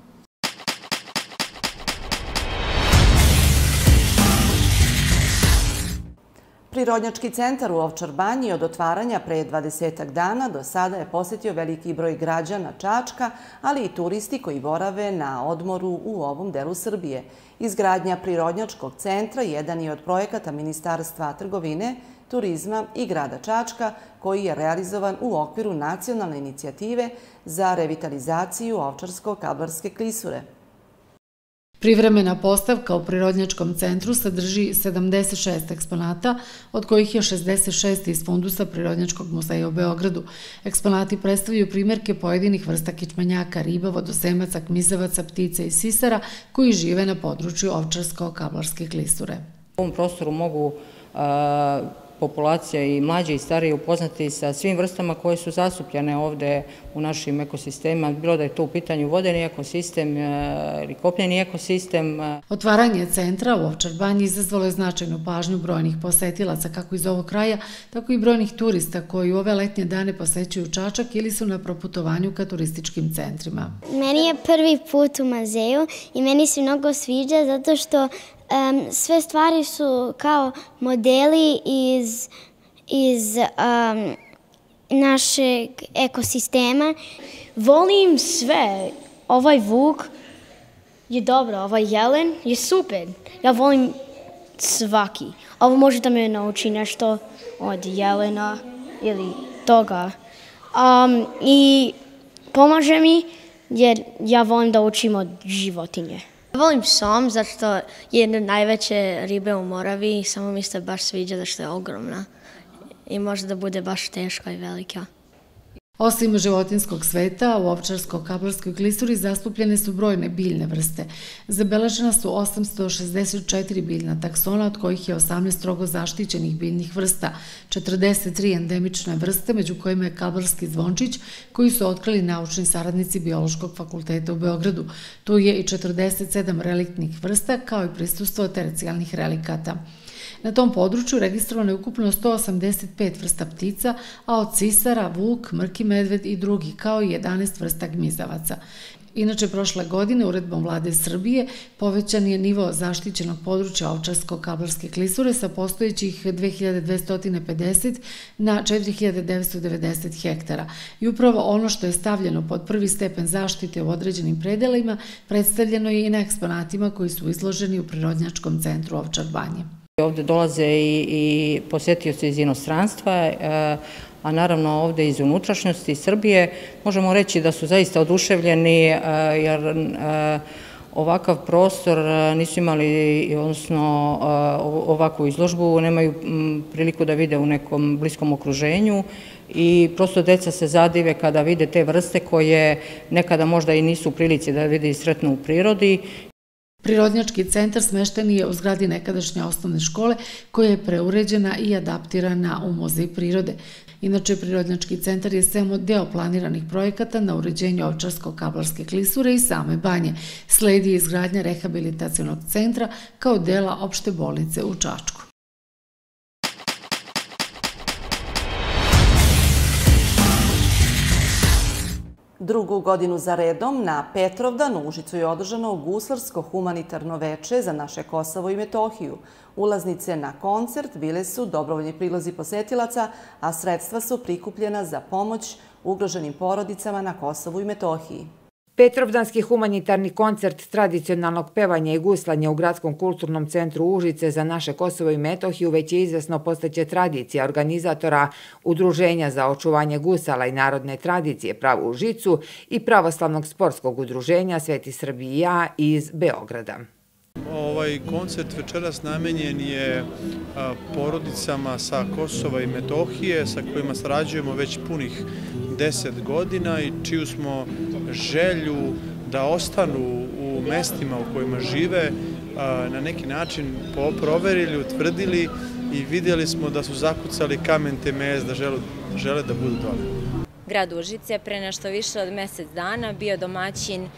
Prirodnjački centar u Ovčar Banji od otvaranja pre dvadesetak dana do sada je posjetio veliki broj građana Čačka, ali i turisti koji borave na odmoru u ovom delu Srbije. Izgradnja Prirodnjačkog centra jedan je od projekata Ministarstva trgovine, turizma i grada Čačka, koji je realizovan u okviru nacionalne inicijative za revitalizaciju Ovčarsko-Kablarske klisure. Privremena postavka u Prirodnjačkom centru sadrži sedamdeset šest eksponata, od kojih je šezdeset šest iz fundusa Prirodnjačkog muzeja u Beogradu. Eksponati predstavljaju primjerke pojedinih vrsta kičmenjaka, riba, vodosemaca, kmizavaca, ptica i sisara koji žive na području Ovčarsko-Kablarske klisure. U ovom prostoru mogu populacija i mlađe i starije upoznati sa svim vrstama koje su zastupljene ovde u našim ekosistemima, bilo da je to u pitanju vodeni ekosistem ili kopneni ekosistem. Otvaranje centra u Ovčar Banji izazvalo je značajnu pažnju brojnih posetilaca kako iz ovog kraja, tako i brojnih turista koji u ove letnje dane posećuju Čačak ili su na proputovanju ka turističkim centrima. Meni je prvi put u muzeju i meni se mnogo sviđa zato što Um, sve stvari su kao modeli iz, iz um, našeg ekosistema. Volim sve. Ovaj vuk je dobro, ovaj jelen je super. Ja volim svaki. Ovo može da me nauči nešto od jelena ili toga. Um, I pomaže mi jer ja volim da učim od životinje. Volim som, zato što je jedna najveće ribe u Moravi i samo mi se baš sviđa zato što je ogromna i može da bude baš teška i velika. Osim životinskog sveta, u Ovčarsko-Kablarskoj klisuri zastupljene su brojne biljne vrste. Zabeležena su osamsto šezdeset četiri biljna taksona, od kojih je osamnaest strogo zaštićenih biljnih vrsta, četrdeset tri endemične vrste, među kojima je kablarski zvončić, koji su otkrili naučni saradnici Biološkog fakulteta u Beogradu. Tu je i četrdeset sedam reliktnih vrsta, kao i prisustvo tercijalnih relikata. Na tom području registrovano je ukupno sto osamdeset pet vrsta ptica, a od sisara, vuk, mrki medved i drugi, kao i jedanaest vrsta gmizavaca. Inače, prošle godine uredbom vlade Srbije povećan je nivo zaštićenog područja Ovčarsko-Kablarske klisure sa postojećih dve hiljade dvesta pedeset na četiri hiljade devetsto devedeset hektara. I upravo ono što je stavljeno pod prvi stepen zaštite u određenim predelima predstavljeno je i na eksponatima koji su izloženi u Prirodnjačkom centru Ovčar Banje. Ovde dolaze i, i posjetioci iz inostranstva, a naravno ovde iz unutrašnjosti Srbije. Možemo reći da su zaista oduševljeni jer ovakav prostor nisu imali, odnosno ovakvu izložbu, nemaju priliku da vide u nekom bliskom okruženju i prosto deca se zadive kada vide te vrste koje nekada možda i nisu u prilici da vide i sretnu u prirodi. Prirodnjački centar smešten je u zgradi nekadašnje osnovne škole koja je preuređena i adaptirana u Muzej prirode. Inače, Prirodnjački centar je samo deo planiranih projekata na uređenju Ovčarsko-Kablarske klisure i same banje. Sledi izgradnja rehabilitacionog centra kao dela opšte bolnice u Čačku. Drugu godinu za redom na Petrovdan u Užicu je održano guslarsko humanitarno veče za naše Kosovo i Metohiju. Ulaznice na koncert bile su dobrovoljni prilozi posetilaca, a sredstva su prikupljena za pomoć ugroženim porodicama na Kosovu i Metohiji. Petrovdanski humanitarni koncert tradicionalnog pevanja i guslanja u Gradskom kulturnom centru Užice za naše Kosovo i Metohiju već je izvesno postaće tradicija organizatora Udruženja za očuvanje gusala i narodne tradicije Pravu Užicu i Pravoslavnog sportskog udruženja Sveti Srbija iz Beograda. Ovaj koncert večeras namenjen je porodicama sa Kosova i Metohije sa kojima sarađujemo već punih deset godina i čiju smo želju da ostanu u mestima u kojima žive na neki način proverili, utvrdili i vidjeli smo da su zakucali kamen temeljac da žele da budu dole. Grad Užice pre nešto više od mesec dana bio domaćin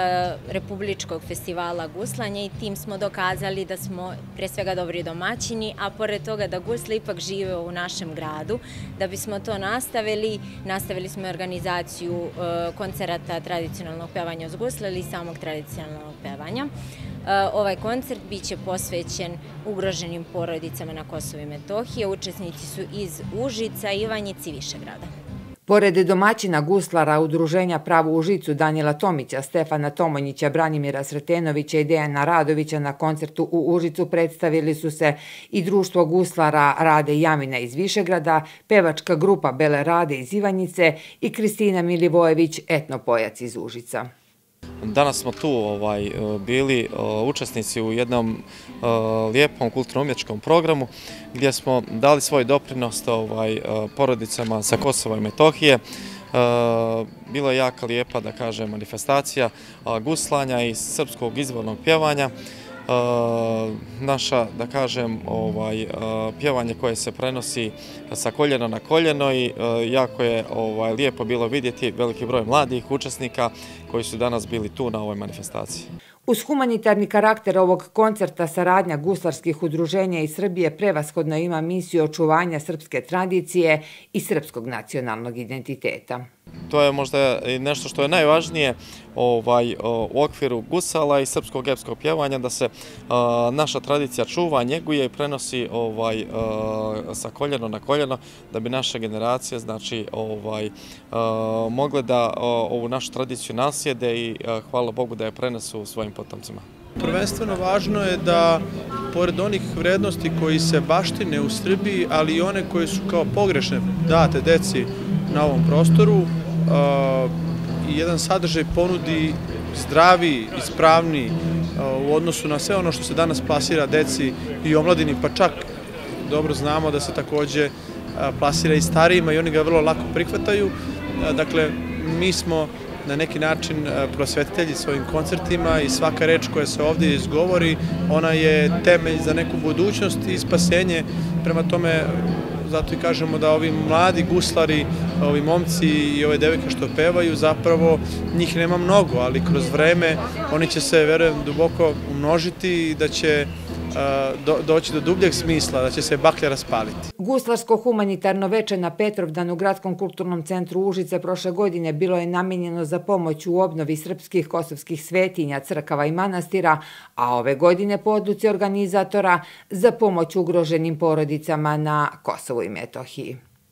Republičkog festivala guslanja i tim smo dokazali da smo pre svega dobri domaćini, a pored toga da gusle ipak žive u našem gradu. Da bismo to nastavili, nastavili smo organizaciju koncerata tradicionalnog pevanja uz gusle ili samog tradicionalnog pevanja. Ovaj koncert biće posvećen ugroženim porodicama na Kosovu i Metohiji. Učesnici su iz Užica, Ivanjice i Višegrada. Pored domaćina guslara Udruženja Pravu Užicu Danijela Tomića, Stefana Tomonjića, Branimira Sretenovića i Dejana Radovića na koncertu u Užicu predstavili su se i društvo guslara Rade Jamina iz Višegrada, pevačka grupa Bele Rade iz Ivanjice i Kristina Milivojević, etnopojac iz Užica. Danas smo tu bili učesnici u jednom lijepom kulturno-umjetničkom programu gdje smo dali svoj doprinos porodicama sa Kosova i Metohije. Bila je jaka lijepa, da kažem, manifestacija guslanja i srpskog izvornog pjevanja. Naša, da kažem, pjevanje koje se prenosi sa koljena na koljeno i jako je lijepo bilo vidjeti veliki broj mladih učesnika koji su danas bili tu na ovoj manifestaciji. Uz humanitarni karakter ovog koncerta saradnja guslarskih udruženja iz Srbije prevashodno ima misiju očuvanja srpske tradicije i srpskog nacionalnog identiteta. To je možda nešto što je najvažnije u okviru gusala i srpskog epskog pjevanja, da se naša tradicija čuva, njeguje i prenosi sa koljeno na koljeno, da bi naše generacije mogle da ovu našu tradiciju naslijede i hvala Bogu da je prenesu svojim potomcima. Prvenstveno važno je da, pored onih vrednosti koji se baštine u Srbiji, ali i one koje su kao pogrešne date deci na ovom prostoru, i jedan sadržaj ponudi zdraviji, ispravniji u odnosu na sve ono što se danas plasira deci i omladini, pa čak dobro znamo da se takođe plasira i starijima i oni ga vrlo lako prihvataju. Dakle, mi smo na neki način prosvetitelji svojim koncertima i svaka reč koja se ovdje izgovori, ona je temelj za neku budućnost i spasenje. Prema tome, zato i kažemo da ovi mladi guslari, ovi momci i ove devojke što pevaju, zapravo njih nema mnogo, ali kroz vreme oni će se, verujem, duboko umnožiti i da će doći do dubljeg smisla, da će se baklja raspaliti. Guslarsko humanitarno veče na Petrovdan u Gradskom kulturnom centru Užice prošle godine bilo je namenjeno za pomoć u obnovi srpskih kosovskih svetinja, crkava i manastira, a ove godine po odluci organizatora za pomoć ugroženim porodicama na Kosovu i Metohiji.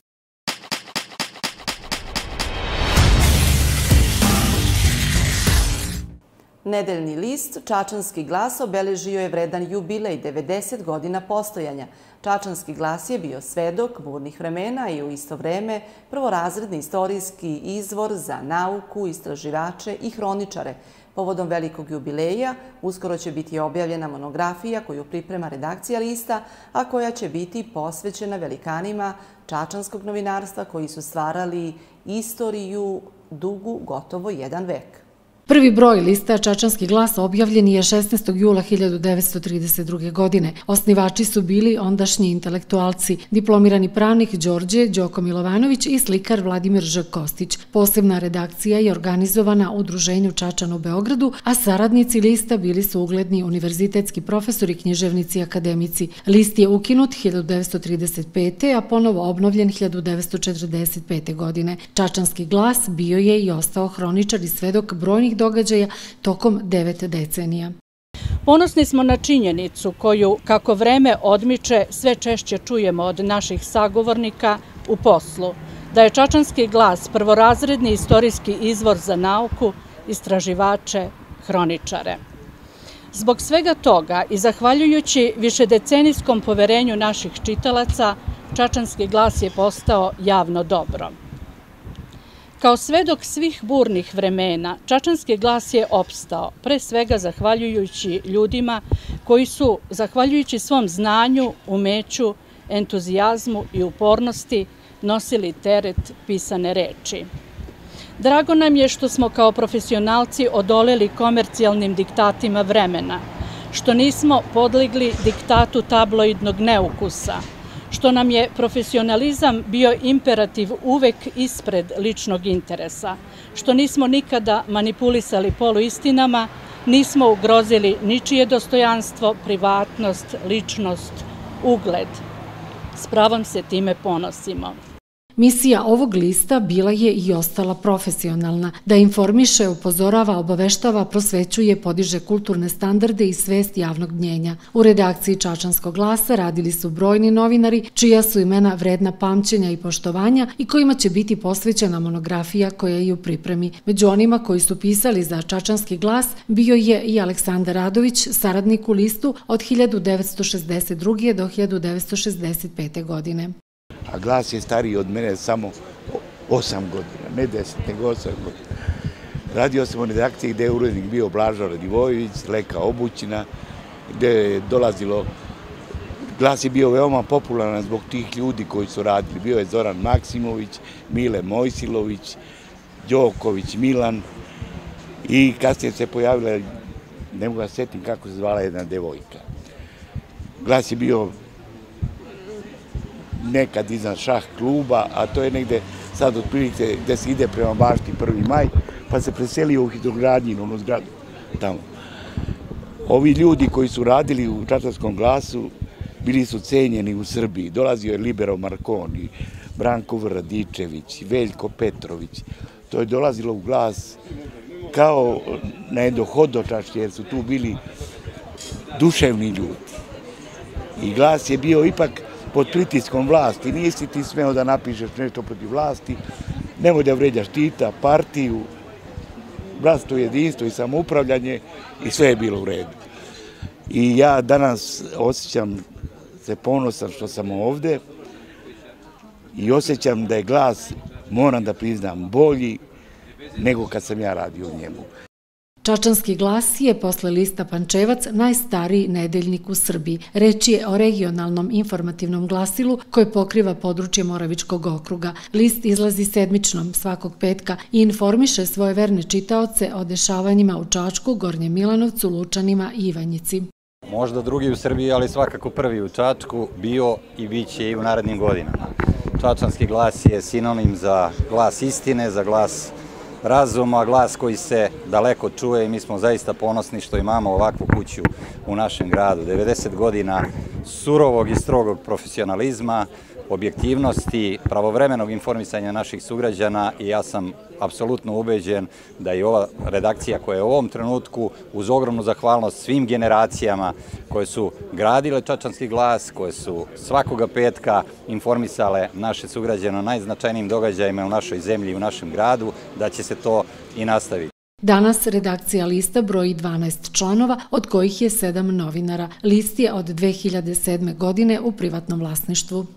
Nedeljni list Čačanski glas obeležio je vredan jubilej devedeset godina postojanja. Čačanski glas je bio svedok burnih vremena i u isto vreme prvorazredni istorijski izvor za nauku, istraživače i hroničare. Povodom velikog jubileja uskoro će biti objavljena monografija koju priprema redakcija lista, a koja će biti posvećena velikanima čačanskog novinarstva koji su stvarali istoriju dugu gotovo jedan vek. Prvi broj lista Čačanski glas objavljen je šesnaestog jula hiljadu devetsto trideset druge. godine. Osnivači su bili ondašnji intelektualci, diplomirani pravnik Đorđe Đoko Milovanović i slikar Vladimir Ž. Kostić. Posebna redakcija je organizovana u Udruženju Čačan u Beogradu, a saradnici lista bili su ugledni univerzitetski profesori, književnici i akademici. List je ukinut hiljadu devetsto trideset pete. a ponovo obnovljen hiljadu devetsto četrdeset pete. godine. Čačanski glas bio je i ostao hroničar i svedok brojnih događaja tokom devet decenija. Ponosni smo na činjenicu koju, kako vreme odmiče, sve češće čujemo od naših sagovornika u poslu, da je Čačanski glas prvorazredni istorijski izvor za nauku, istraživače, hroničare. Zbog svega toga i zahvaljujući višedecenijskom poverenju naših čitalaca, Čačanski glas je postao javno dobro. Kao svedok svih burnih vremena, Čačanski glas je opstao, pre svega zahvaljujući ljudima koji su, zahvaljujući svom znanju, umeću, entuzijazmu i upornosti, nosili teret pisane reči. Drago nam je što smo kao profesionalci odoleli komercijalnim diktatima vremena, što nismo podlegli diktatu tabloidnog neukusa, što nam je profesionalizam bio imperativ uvek ispred ličnog interesa, što nismo nikada manipulisali poluistinama, nismo ugrozili ničije dostojanstvo, privatnost, ličnost, ugled. S pravom se time ponosimo. Misija ovog lista bila je i ostala profesionalna, da informiše, upozorava, obaveštava, prosvećuje, podiže kulturne standarde i svest javnog mnjenja. U redakciji Čačanskog glasa radili su brojni novinari, čija su imena vredna pamćenja i poštovanja i kojima će biti posvećena monografija koja je u pripremi. Među onima koji su pisali za Čačanski glas bio je i Aleksandar Radović, saradnik u listu od hiljadu devetsto šezdeset druge. do hiljadu devetsto šezdeset pete. godine. A glas je stariji od mene samo osam godina, ne deset, nego osam godina. Radio sam u redakciji gde je urednik bio Blažo Radivojević, Leka Obućina, gde je dolazilo, glas je bio veoma popularan zbog tih ljudi koji su radili. Bio je Zoran Maksimović, Mile Mojsilović, Đoković Milan i kasnije se pojavila, ne mogu da setim kako se zvala jedna devojka. Glas je bio nekad iznad šah kluba, a to je negde sad otprilike gde se ide prema bašti prvi maj, pa se preselio u hidrogradnjinu, onu zgradu tamo. Ovi ljudi koji su radili u Čačanskom glasu bili su cenjeni u Srbiji. Dolazio je Libero Marconi, Branko Vradičević, Veljko Petrović. To je dolazilo u glas kao na jedno hodočašće, jer su tu bili duševni ljudi. I glas je bio ipak pod pritiskom vlasti. Nisi ti smeo da napišeš nešto protiv vlasti, nemoj da vređaš Tita, partiju, bratstvo, jedinstvo i samoupravljanje i sve je bilo u redu. I ja danas osjećam se ponosan što sam ovde i osjećam da je glas, moram da priznam, bolji nego kad sam ja radio u njemu. Čačanski glas je posle lista Pančevac najstariji nedeljnik u Srbiji. Reč je o regionalnom informativnom glasilu koje pokriva područje Moravičkog okruga. List izlazi sedmičnom svakog petka i informiše svoje verne čitaoce o dešavanjima u Čačku, Gornjem Milanovcu, Lučanima i Ivanjici. Možda drugi u Srbiji, ali svakako prvi u Čačku, bio i bit će i u narednim godinama. Čačanski glas je sinonim za glas istine, za glas razuma, glas koji se daleko čuje i mi smo zaista ponosni što imamo ovakvu kuću u našem gradu. devedeset godina surovog i strogog profesionalizma, objektivnosti, pravovremenog informisanja naših sugrađana i ja sam apsolutno ubeđen da i ova redakcija koja je u ovom trenutku uz ogromnu zahvalnost svim generacijama koje su gradile Čačanski glas, koje su svakoga petka informisale naše sugrađane o najznačajnijim događajima u našoj zemlji i u našem gradu, da će se to i nastaviti. Danas redakcija lista broji dvanaest članova, od kojih je sedam novinara. List je od dve hiljade sedme. godine u privatnom vlasništvu.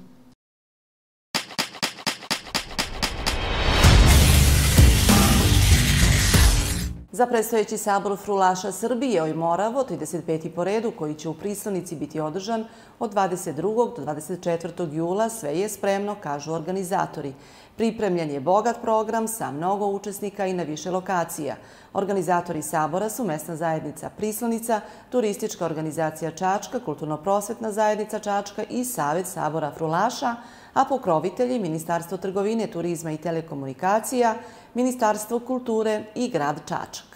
Za predstojeći sabor frulaša Srbije Oj Moravo, trideset peti po redu, koji će u Pristonici biti održan od dvadeset drugog do dvadeset četvrtog jula, sve je spremno, kažu organizatori. Pripremljen je bogat program sa mnogo učesnika i na više lokacija. Organizatori sabora su mesna zajednica Prislonica, turistička organizacija Čačka, kulturno-prosvetna zajednica Čačka i Savet sabora frulaša, a pokrovitelji Ministarstvo trgovine, turizma i telekomunikacija, Ministarstvo kulture i grad Čačak.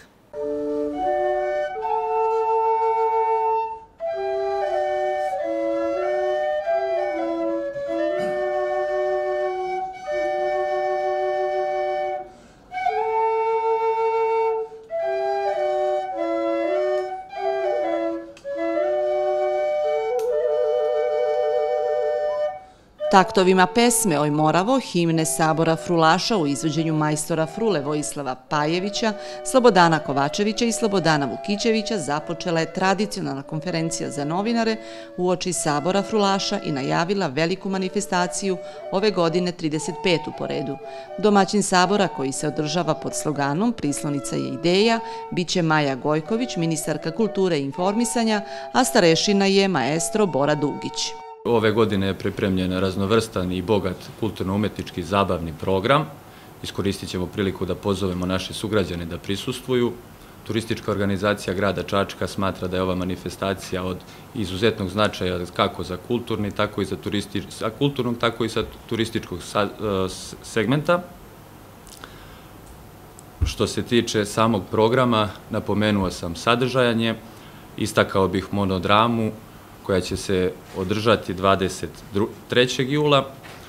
Taktovima pesme Oj Moravo, himne sabora frulaša u izvođenju majstora frule Vojislava Pajevića, Slobodana Kovačevića i Slobodana Vukićevića započela je tradicionalna konferencija za novinare uoči sabora frulaša i najavila veliku manifestaciju ove godine trideset petu po redu. Domaćin sabora, koji se održava pod sloganom Prislonica je ideja, biće Maja Gojković, ministarka kulture i informisanja, a starešina je maestro Bora Dugić. Ove godine je pripremljen raznovrstan i bogat kulturno-umetnički zabavni program. Iskoristit ćemo priliku da pozovemo naše sugrađane da prisustvuju. Turistička organizacija grada Čačka smatra da je ova manifestacija od izuzetnog značaja kako za kulturni, tako i za kulturnog, tako i za turističkog segmenta. Što se tiče samog programa, napomenuo sam sadržajanje, istakao bih monodramu koja će se održati dvadeset trećeg jula,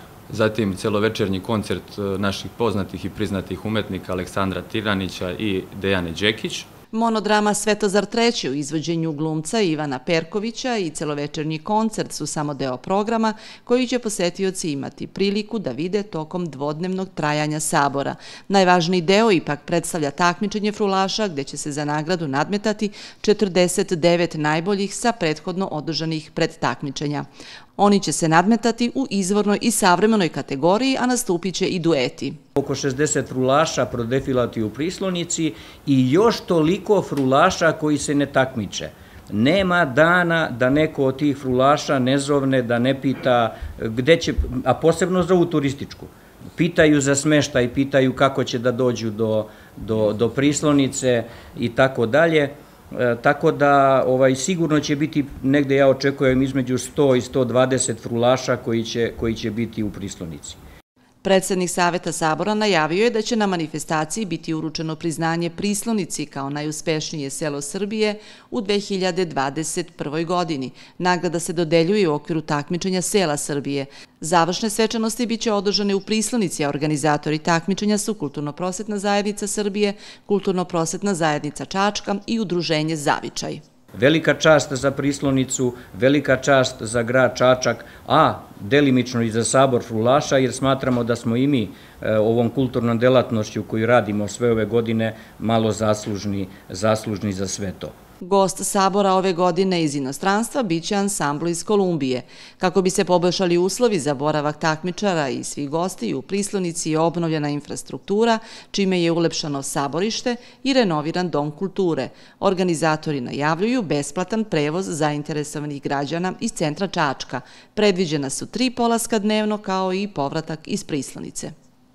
zatim celovečernji koncert naših poznatih i priznatih umetnika Aleksandra Tiranića i Dejane Đekić. Monodrama Svetozar treći u izvođenju glumca Ivana Perkovića i celovečernji koncert su samo deo programa koji će posetioci imati priliku da vide tokom dvodnevnog trajanja sabora. Najvažniji deo ipak predstavlja takmičenje frulaša gde će se za nagradu nadmetati četrdeset devet najboljih sa prethodno održanih predtakmičenja. Oni će se nadmetati u izvornoj i savremenoj kategoriji, a nastupit će i dueti. Oko šezdeset frulaša prodefilati u Prislonici i još toliko frulaša koji se ne takmiče. Nema dana da neko od tih frulaša ne zovne, da ne pita gde će, a posebno za ovu turističku. Pitaju za smeštaj, pitaju kako će da dođu do, do, do Prislonice i tako dalje. Tako da sigurno će biti, negde ja očekujem, između sto i sto dvadeset frulaša koji će biti u Prislonici. Predsednik Saveta sabora najavio je da će na manifestaciji biti uručeno priznanje Prislonici kao najuspešnije selo Srbije u dve hiljade dvadeset prvoj godini. Nagrada se dodeljuje u okviru takmičenja sela Srbije. Završne svečanosti biće održane u Prislonici, a organizatori takmičenja su Kulturno-prosvetna zajednica Srbije, Kulturno-prosvetna zajednica Čačka i Udruženje Zavičaj. Velika čast za Prislonicu, velika čast za grad Čačak, a delimično i za sabor frulaša, jer smatramo da smo i mi ovom kulturnom delatnošću koju radimo sve ove godine malo zaslužni, zaslužni za sve to. Gost sabora ove godine iz inostranstva biće ansambl iz Kolumbije. Kako bi se poboljšali uslovi za boravak takmičara i svih gostiju, u Prislonici je obnovljena infrastruktura, čime je ulepšano saborište i renoviran dom kulture. Organizatori najavljuju besplatan prevoz zainteresovanih građana iz centra Čačka. Predviđena su tri polaska dnevno, kao i povratak iz Prislonice.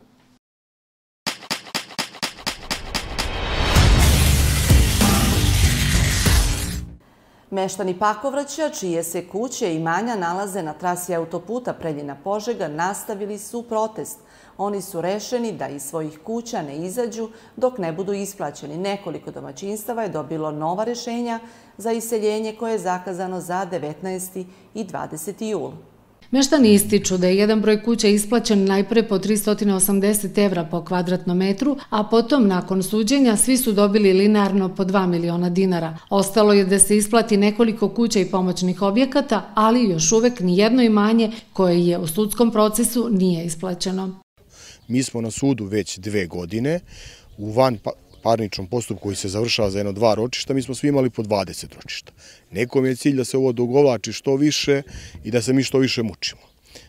Meštani Pakovraća, čije se kuće i imanja nalaze na trasi autoputa Preljina-Požega, nastavili su protest. Oni su rešeni da iz svojih kuća ne izađu dok ne budu isplaćeni. Nekoliko domaćinstava je dobilo nova rešenja za iseljenje koje je zakazano za devetnaesti i dvadeseti jul. Meštani ističu da je jedan broj kuća isplaćen najpre po tristo osamdeset evra po kvadratnom metru, a potom, nakon suđenja, svi su dobili linearno po dva miliona dinara. Ostalo je da se isplati nekoliko kuća i pomoćnih objekata, ali još uvek nijedno imanje koje je u sudskom procesu nije isplaćeno. Mi smo na sudu već dve godine, u van parničnom postupku koji se završava za jedno dva ročišta, mi smo svi imali po dvadeset ročišta. Nekom je cilj da se ovo dogovlači što više i da se mi što više mučimo.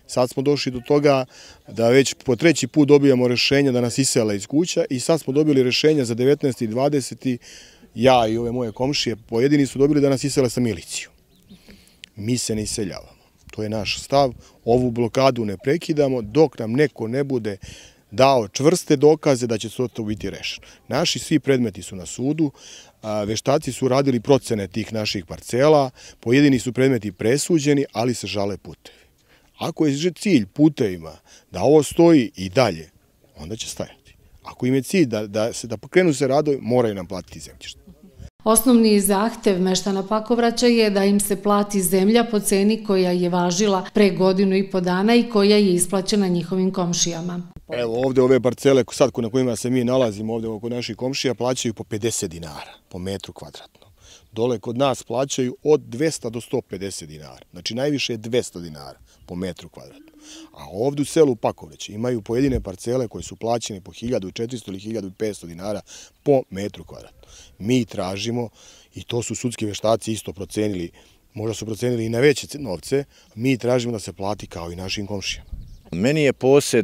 Sad smo došli do toga da već po treći put dobijamo rešenja da nas isele iz kuća i sad smo dobili rešenja za devetnaesti i dvadeseti Ja i ove moje komšije pojedini su dobili da nas isele sa milicijom. Mi se ne iseljavamo. To je naš stav. Ovu blokadu ne prekidamo dok nam neko ne bude dao čvrste dokaze da će to biti rešeno. Naši svi predmeti su na sudu, veštaci su radili procene tih naših parcela, pojedini su predmeti presuđeni, ali se žale putevi. Ako je cilj putevima da ovo stoji i dalje, onda će stajati. Ako im je cilj da se da pokrenu se radovi, moraju nam platiti zemljište. Osnovni zahtev meštana Pakovraća je da im se plati zemlja po ceni koja je važila pre godinu i po dana i koja je isplaćena njihovim komšijama. Evo ovde ove parcele sad na kojima se mi nalazimo ovde oko naših komšija plaćaju po pedeset dinara po metru kvadratnom. Dole kod nas plaćaju od dvesta do sto pedeset dinara. Znači najviše je dvesta dinara po metru kvadratnom. A ovde u selu Pakovraće imaju pojedine parcele koje su plaćene po hiljadu četiristo ili hiljadu petsto dinara po metru kvadratnom. Mi tražimo, i to su sudski veštaci isto procenili, možda su procenili i na veće novce, mi tražimo da se plati kao i našim komšijama. Meni je posjed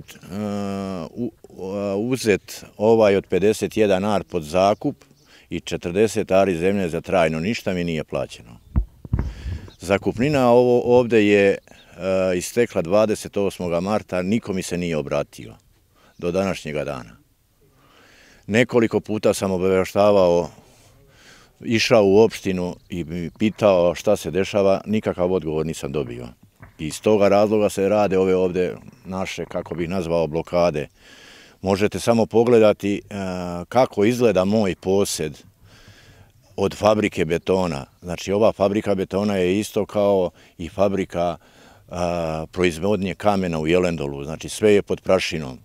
uzet ovaj od pedeset jedan ar pod zakup i četrdeset ari zemlje za trajno, ništa mi nije plaćeno. Zakupnina ovde je istekla dvadeset osmog marta, niko mi se nije obratio do današnjega dana. Nekoliko puta sam obaveštavao, išao u opštinu i pitao šta se dešava, nikakav odgovor nisam dobio. I iz toga razloga se rade ove ovde naše, kako bih nazvao, blokade. Možete samo pogledati kako izgleda moj posjed od fabrike betona. Znači ova fabrika betona je isto kao i fabrika proizvodnje kamena u Jelendolu. Znači sve je pod prašinom.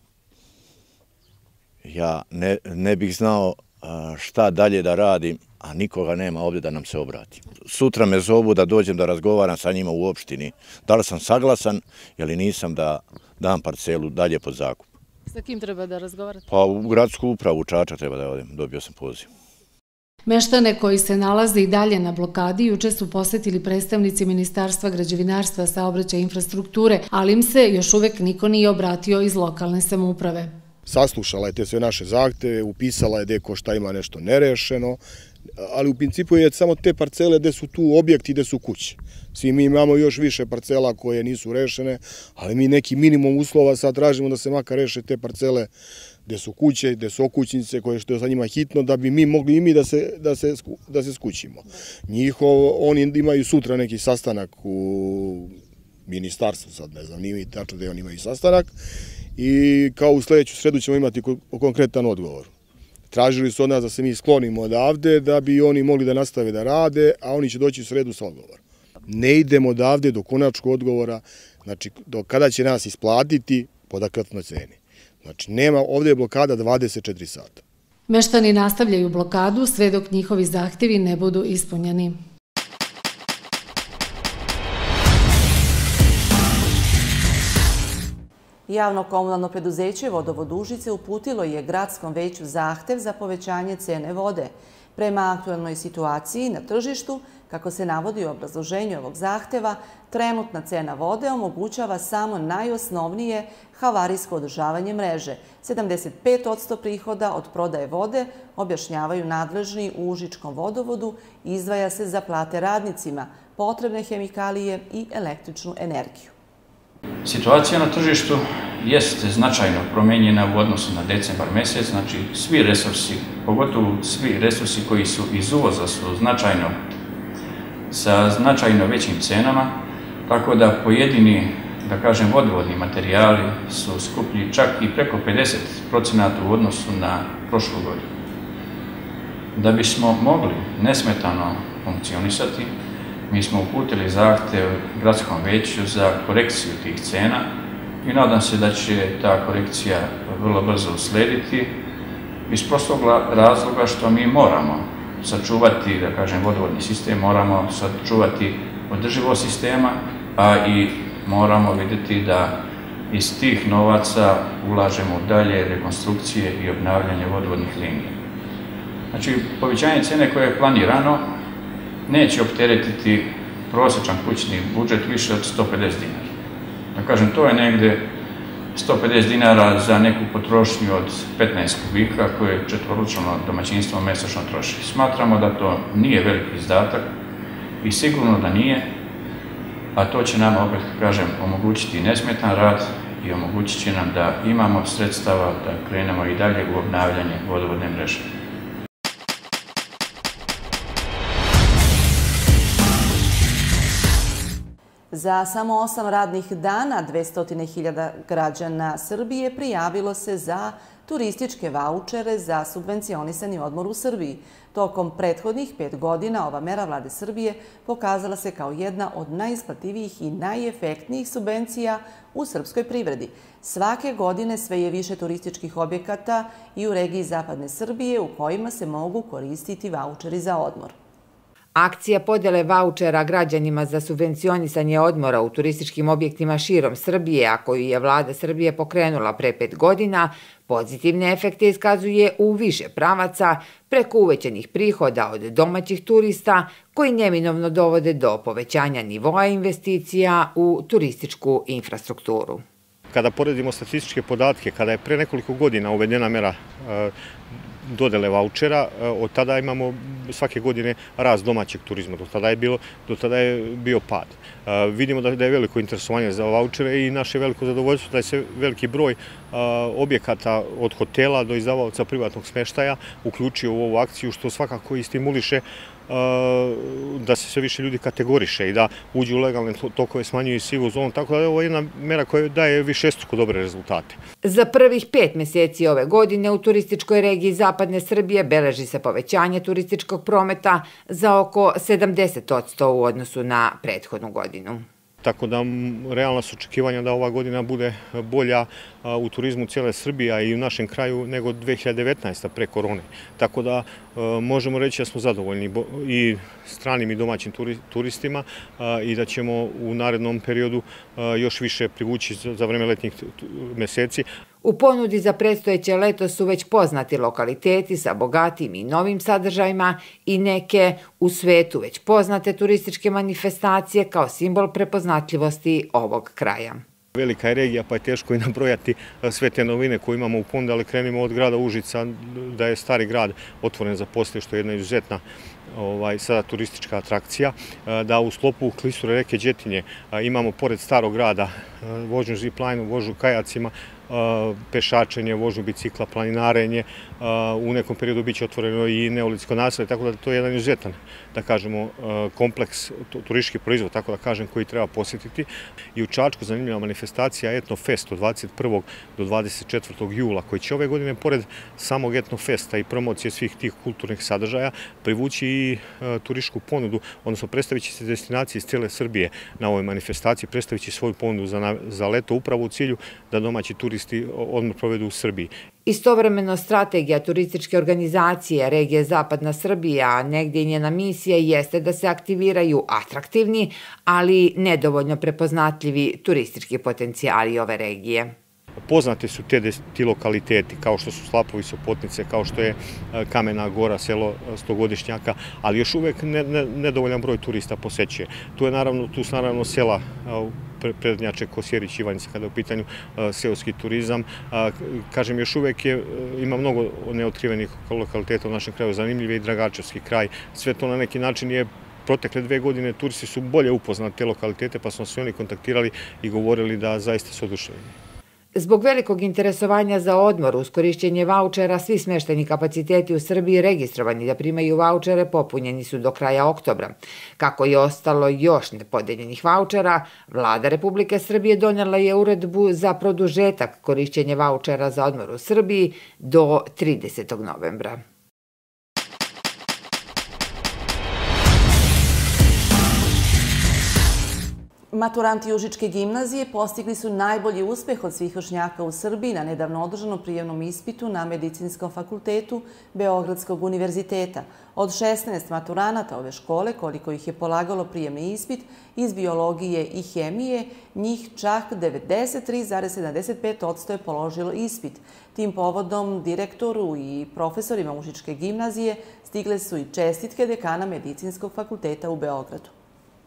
Ja ne bih znao šta dalje da radim, a nikoga nema ovdje da nam se obrati. Sutra me zovu da dođem da razgovaram sa njima u opštini. Da li sam saglasan ili nisam da dam parcelu dalje pod zakup. Sa kim treba da razgovarate? Pa u gradsku upravu u Čačak treba da odem, dobio sam poziv. Meštane koji se nalaze i dalje na blokadi juče su posetili predstavnici Ministarstva građevinarstva, saobraćaja i infrastrukture, ali im se još uvek niko nije obratio iz lokalne samouprave. Saslušala je te sve naše zahteve, upisala je deko šta ima nešto nerešeno, ali u principu je samo te parcele gde su tu objekti, gde su kuće. Svi mi imamo još više parcela koje nisu rešene, ali mi neki minimum uslova sad tražimo da se makar reše te parcele gde su kuće, gde su okućnice, koje što je sa njima hitno, da bi mi mogli i mi da se skućimo. Njihov, oni imaju sutra neki sastanak u ministarstvu, sad ne znam, nije mi tačno da oni imaju sastanak, i kao u sledeću sredu ćemo imati konkretan odgovor. Tražili su od nas da se mi sklonimo odavde, da bi oni mogli da nastave da rade, a oni će doći u sredu sa odgovorom. Ne idemo odavde do konačnog odgovora, znači do kada će nas isplatiti po adekvatnoj ceni. Znači nema, ovde je blokada dvadeset četiri sata. Meštani nastavljaju blokadu sve dok njihovi zahtevi ne budu ispunjeni. Javno komunalno preduzeće Vodovod Užice uputilo je gradskom veću zahtev za povećanje cene vode. Prema aktuelnoj situaciji na tržištu, kako se navodi u obrazloženju ovog zahteva, trenutna cena vode omogućava samo najosnovnije havarijsko održavanje mreže. sedamdeset pet posto prihoda od prodaje vode, objašnjavaju nadležni u Užičkom vodovodu, izdvaja se za plate radnicima, potrebne hemikalije i električnu energiju. Situacija na tržištu jeste značajno promenjena u odnosu na decembar mesec, znači svi resursi, pogotovo svi resursi koji su iz uvoza su značajno, sa značajno većim cenama, tako da pojedini, da kažem, vodovodni materijali su skuplji čak i preko pedeset procenata u odnosu na prošlu godinu. Da bismo mogli nesmetano funkcionisati, mi smo uputili zahtev gradskom veću za korekciju tih cena i nadam se da će ta korekcija vrlo brzo uslediti iz prostog razloga što mi moramo sačuvati, da kažem, vodovodni sistem, moramo sačuvati održivost sistema, a i moramo vidjeti da iz tih novaca ulažemo dalje rekonstrukcije i obnavljanje vodovodnih linija. Znači, povećanje cene koje je planirano neće opteretiti prosječan kućni budžet više od sto pedeset dinara. Da kažem, to je negde sto pedeset dinara za neku potrošnju od petnaest kubika koje četvoročno domaćinstvo mesečno troši. Smatramo da to nije veliki izdatak i sigurno da nije, a to će nam, opet kažem, omogućiti nesmetan rad i omogućit će nam da imamo sredstava da krenemo i dalje u obnavljanje vodovodne mreže. Za samo osam radnih dana dvesta hiljada građana Srbije prijavilo se za turističke vaučere za subvencionisani odmor u Srbiji. Tokom prethodnih pet godina ova mera Vlade Srbije pokazala se kao jedna od najisplativijih i najefektnijih subvencija u srpskoj privredi. Svake godine sve je više turističkih objekata i u regiji Zapadne Srbije u kojima se mogu koristiti vaučeri za odmor. Akcija podele vaučera građanima za subvencionisanje odmora u turističkim objektima širom Srbije, a koju je Vlada Srbije pokrenula pre pet godina, pozitivne efekte iskazuje u više pravaca preko uvećanih prihoda od domaćih turista koji neminovno dovode do povećanja nivoa investicija u turističku infrastrukturu. Kada poredimo statističke podatke, kada je pre nekoliko godina uvedena mera dodele vaučera, od tada imamo svake godine rast domaćeg turizma, do tada je, bilo, do tada je bio pad. Vidimo da je veliko interesovanje za vaučere i naše veliko zadovoljstvo da je se veliki broj objekata od hotela do izdavaoca privatnog smeštaja uključio u ovu akciju, što svakako i stimuliše da se sve više ljudi kategoriše i da uđu u legalne tokove, smanjuju sivu zonu, tako da je ovo jedna mera koja daje višestruko dobre rezultate. Za prvih pet meseci ove godine u turističkoj regiji Zapadne Srbije beleži se povećanje turističkog prometa za oko sedamdeset posto u odnosu na prethodnu godinu. Tako da realna su očekivanja da ova godina bude bolja u turizmu cijele Srbije, a i u našem kraju nego dve hiljade devetnaeste. pre korone. Tako da možemo reći da smo zadovoljni i stranim i domaćim turistima i da ćemo u narednom periodu još više privući za vreme letnjih meseci. U ponudi za predstojeće leto su već poznati lokaliteti sa bogatim i novim sadržajima i neke u svetu već poznate turističke manifestacije kao simbol prepoznatljivosti ovog kraja. Velika je regija, pa je teško i nabrojati sve te novine koje imamo u ponudi, ali krenimo od grada Užica, da je stari grad otvoren za posle, što je jedna izuzetna sada turistička atrakcija, da u sklopu klisure reke Đetinje imamo pored starog grada vožnju ziplajnu, vožnju kajacima, pešačenje, vožnju bicikla, planinarenje, u nekom periodu biće otvoreno i neolitsko naselje, tako da to je jedan izuzetan, da kažemo, kompleks turistički proizvod, tako da kažem, koji treba posjetiti. I u Čačku zanimljiva manifestacija Etnofest od dvadeset prvog do dvadeset četvrtog jula, koji će ove godine, pored samog Etnofesta i promocije svih tih kulturnih sadržaja, privući i turističku ponudu, odnosno predstavit će se destinacije iz cijele Srbije na ovoj manifestaciji, predstavit će svoju ponudu za leto upravo u cilju da domaći turisti odmor provedu u Srbiji. Istovremeno strategija turističke organizacije regije Zapadna Srbija, a negdje i njena misija jeste da se aktiviraju atraktivni, ali nedovoljno prepoznatljivi turistički potencijali ove regije. Poznate su ti lokaliteti, kao što su Slapovi, Sopotnice, kao što je Kamena Gora, selo stogodišnjaka, ali još uvek nedovoljan broj turista posećuje. Tu su naravno sela Prednjače, Kosjerić, Ivanjica, kada je u pitanju seoski turizam. Kažem, još uvek ima mnogo neotkrivenih lokaliteta u našem kraju, zanimljiv je i Dragačevski kraj. Sve to na neki način je protekle dve godine, turisti su bolje upoznati te lokalitete, pa smo se oni kontaktirali i govorili da zaista su oduševljeni. Zbog velikog interesovanja za odmor uz korišćenje vaučera, svi smešteni kapaciteti u Srbiji registrovani da primaju vaučere popunjeni su do kraja oktobra. Kako je ostalo još nepodeljenih vaučera, Vlada Republike Srbije donijela je uredbu za produžetak korišćenja vaučera za odmor u Srbiji do tridesetog novembra. Maturanti Užičke gimnazije postigli su najbolji uspeh od svih vršnjaka u Srbiji na nedavno održanom prijemnom ispitu na Medicinskom fakultetu Beogradskog univerziteta. Od šesnaest maturanata ove škole, koliko ih je polagalo prijemni ispit iz biologije i hemije, njih čak devedeset tri zarez sedamdeset pet posto je položilo ispit. Tim povodom direktoru i profesorima Užičke gimnazije stigle su i čestitke dekana Medicinskog fakulteta u Beogradu.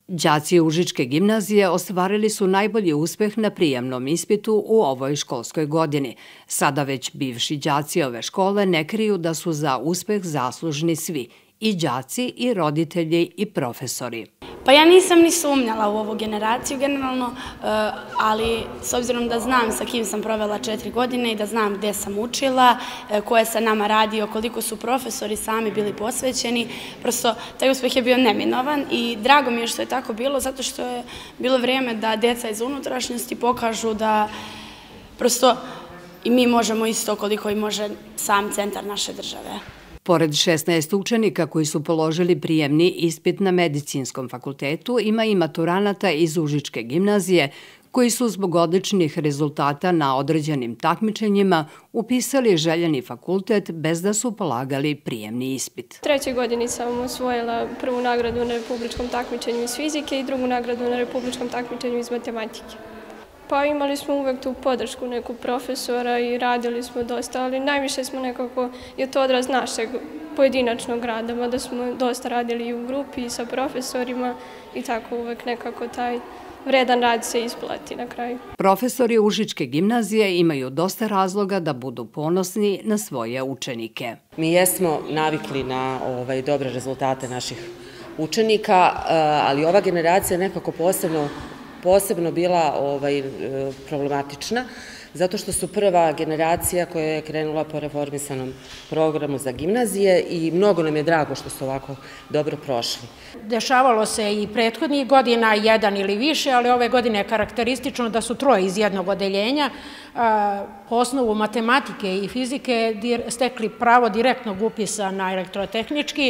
Đaci Užičke gimnazije ostvarili su najbolji uspeh na prijemnom ispitu u ovoj školskoj godini. Sada već bivši đaci ove škole ne kriju da su za uspeh zaslužni svi, i đaci, i roditelji, i profesori. Pa ja nisam ni sumnjala u ovu generaciju generalno, ali s obzirom da znam sa kim sam provela četiri godine i da znam gde sam učila, ko je sa nama radio, koliko su profesori sami bili posvećeni, prosto taj uspeh je bio neminovan i drago mi je što je tako bilo, zato što je bilo vrijeme da deca iz unutrašnjosti pokažu da prosto i mi možemo isto koliko i može sam centar naše države. Pored šesnaest učenika koji su položili prijemni ispit na Medicinskom fakultetu, ima i maturanata iz Užičke gimnazije koji su zbog odličnih rezultata na određenim takmičenjima upisali željeni fakultet bez da su polagali prijemni ispit. U trećoj godini sam osvojila prvu nagradu na republičkom takmičenju iz fizike i drugu nagradu na republičkom takmičenju iz matematike. Pa imali smo uvek tu podršku neku profesora i radili smo dosta, ali najviše smo nekako, je to odraz našeg pojedinačnog rada, mada smo dosta radili i u grupi i sa profesorima i tako uvek nekako taj vredan rad se isplati na kraju. Profesori Užičke gimnazije imaju dosta razloga da budu ponosni na svoje učenike. Mi jesmo navikli na ovaj, dobre rezultate naših učenika, ali ova generacija nekako posebno posebno bila ovaj, problematična, zato što su prva generacija koja je krenula po reformisanom programu za gimnazije i mnogo nam je drago što su ovako dobro prošli. Dešavalo se i prethodnih godina, jedan ili više, ali ove godine je karakteristično da su troje iz jednog odeljenja po osnovu matematike i fizike stekli pravo direktnog upisa na elektrotehnički.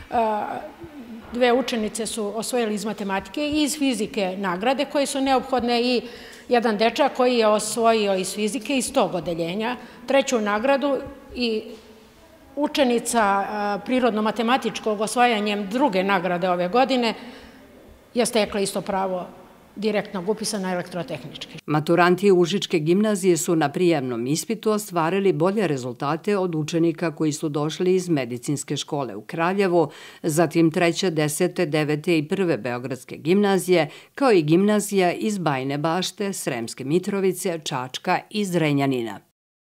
Dve učenice su osvojili iz matematike i iz fizike nagrade koje su neophodne i jedan dečak koji je osvojio iz fizike iz tog odeljenja treću nagradu i učenica prirodno-matematičkog osvajanjem druge nagrade ove godine je stekla isto pravo direktnog upisa na elektrotehnički. Maturanti Užičke gimnazije su na prijemnom ispitu ostvarili bolje rezultate od učenika koji su došli iz Medicinske škole u Kraljevu, zatim treće, desete, devete i prve Beogradske gimnazije, kao i gimnazija iz Bajine Bašte, Sremske Mitrovice, Čačka i Zrenjanina.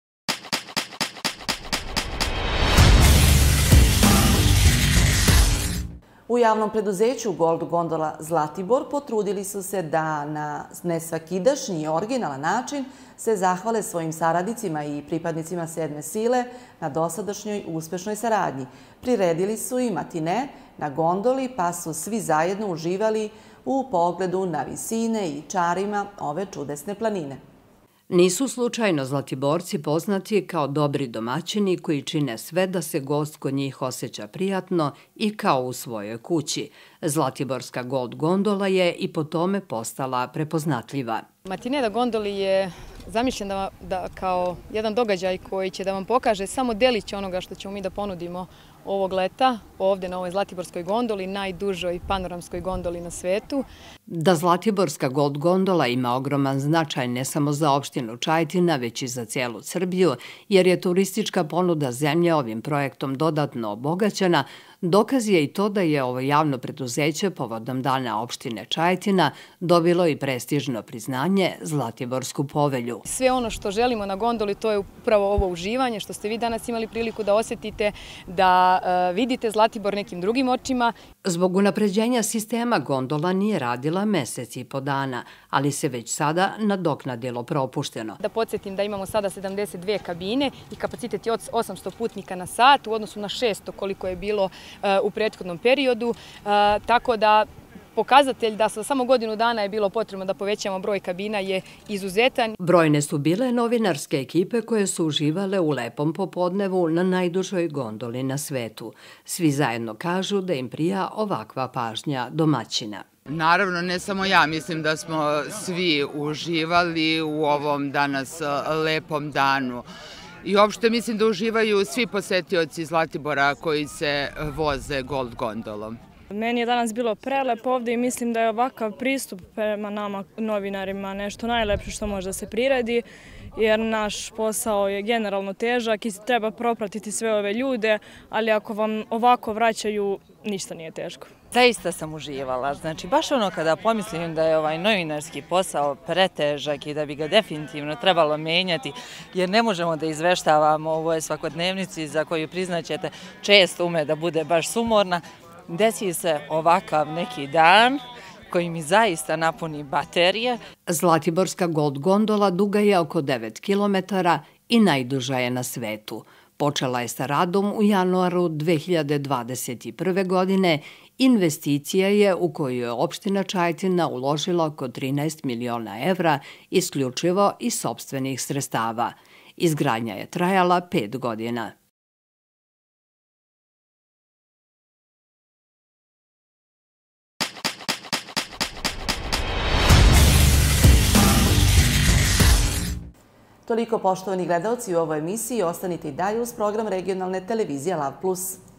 U javnom preduzeću Gold Gondola Zlatibor potrudili su se da na nesvakidašnji i originalan način se zahvale svojim saradnicima i pripadnicima sedme sile na dosadašnjoj uspešnoj saradnji. Priredili su i matine na gondoli, pa su svi zajedno uživali u pogledu na visine i čarima ove čudesne planine. Nisu slučajno Zlatiborci poznati kao dobri domaćini koji čine sve da se gost kod njih osjeća prijatno i kao u svojoj kući. Zlatiborska Gold Gondola je i po tome postala prepoznatljiva. Matine na gondoli je zamišljena da kao jedan događaj koji će da vam pokaže samo delić onoga što ćemo mi da ponudimo ovog leta, ovdje na ovoj Zlatiborskoj gondoli, najdužoj panoramskoj gondoli na svetu. Da Zlatiborska Gold Gondola ima ogroman značaj ne samo za opštinu Čajetina, već i za cijelu Srbiju, jer je turistička ponuda zemlje ovim projektom dodatno obogaćena, dokaz je i to da je ovo javno preduzeće povodom dana opštine Čajetina dobilo i prestižno priznanje Zlatiborsku povelju. Sve ono što želimo na gondoli to je upravo ovo uživanje što ste vi danas imali priliku da osjetite, da vidite Zlatibor nekim drugim očima. Zbog unapređenja sistema gondola nije radila mesec i po dana, ali se već sada nadoknadilo propušteno. Da podsjetim da imamo sada sedamdeset dve kabine i kapacitet je od osamsto putnika na sat u odnosu na šesto koliko je bilo u prethodnom periodu, tako da pokazatelj da sa samo godinu dana je bilo potrebno da povećamo broj kabina je izuzetan. Brojne su bile novinarske ekipe koje su uživale u lepom popodnevu na najdužoj gondoli na svetu. Svi zajedno kažu da im prija ovakva pažnja domaćina. Naravno, ne samo ja, mislim da smo svi uživali u ovom danas lepom danu. I uopšte mislim da uživaju svi posetioci Zlatibora koji se voze Gold Gondolom. Meni je danas bilo prelepo ovdje i mislim da je ovakav pristup prema nama novinarima nešto najlepše što može da se priredi jer naš posao je generalno težak i treba propratiti sve ove ljude, ali ako vam ovako vraćaju, ništa nije teško. Zaista sam uživala. Znači, baš ono kada pomislim da je ovaj novinarski posao pretežak i da bi ga definitivno trebalo menjati, jer ne možemo da izveštavamo u ovoj svakodnevnici za koju, priznaćete, često ume da bude baš sumorna, desi se ovakav neki dan koji mi zaista napuni baterije. Zlatiborska Gold gondola duga je oko devet kilometara i najduža je na svetu. Počela je sa radom u januaru dve hiljade dvadeset prve. godine. Investicija je u koju je opština Čajetina uložila oko trinaest miliona evra, isključivo iz sopstvenih sredstava. Izgradnja je trajala pet godina. Toliko, poštovani gledalci, u ovoj emisiji. Ostanite i dalje uz program regionalne televizije Lav plus.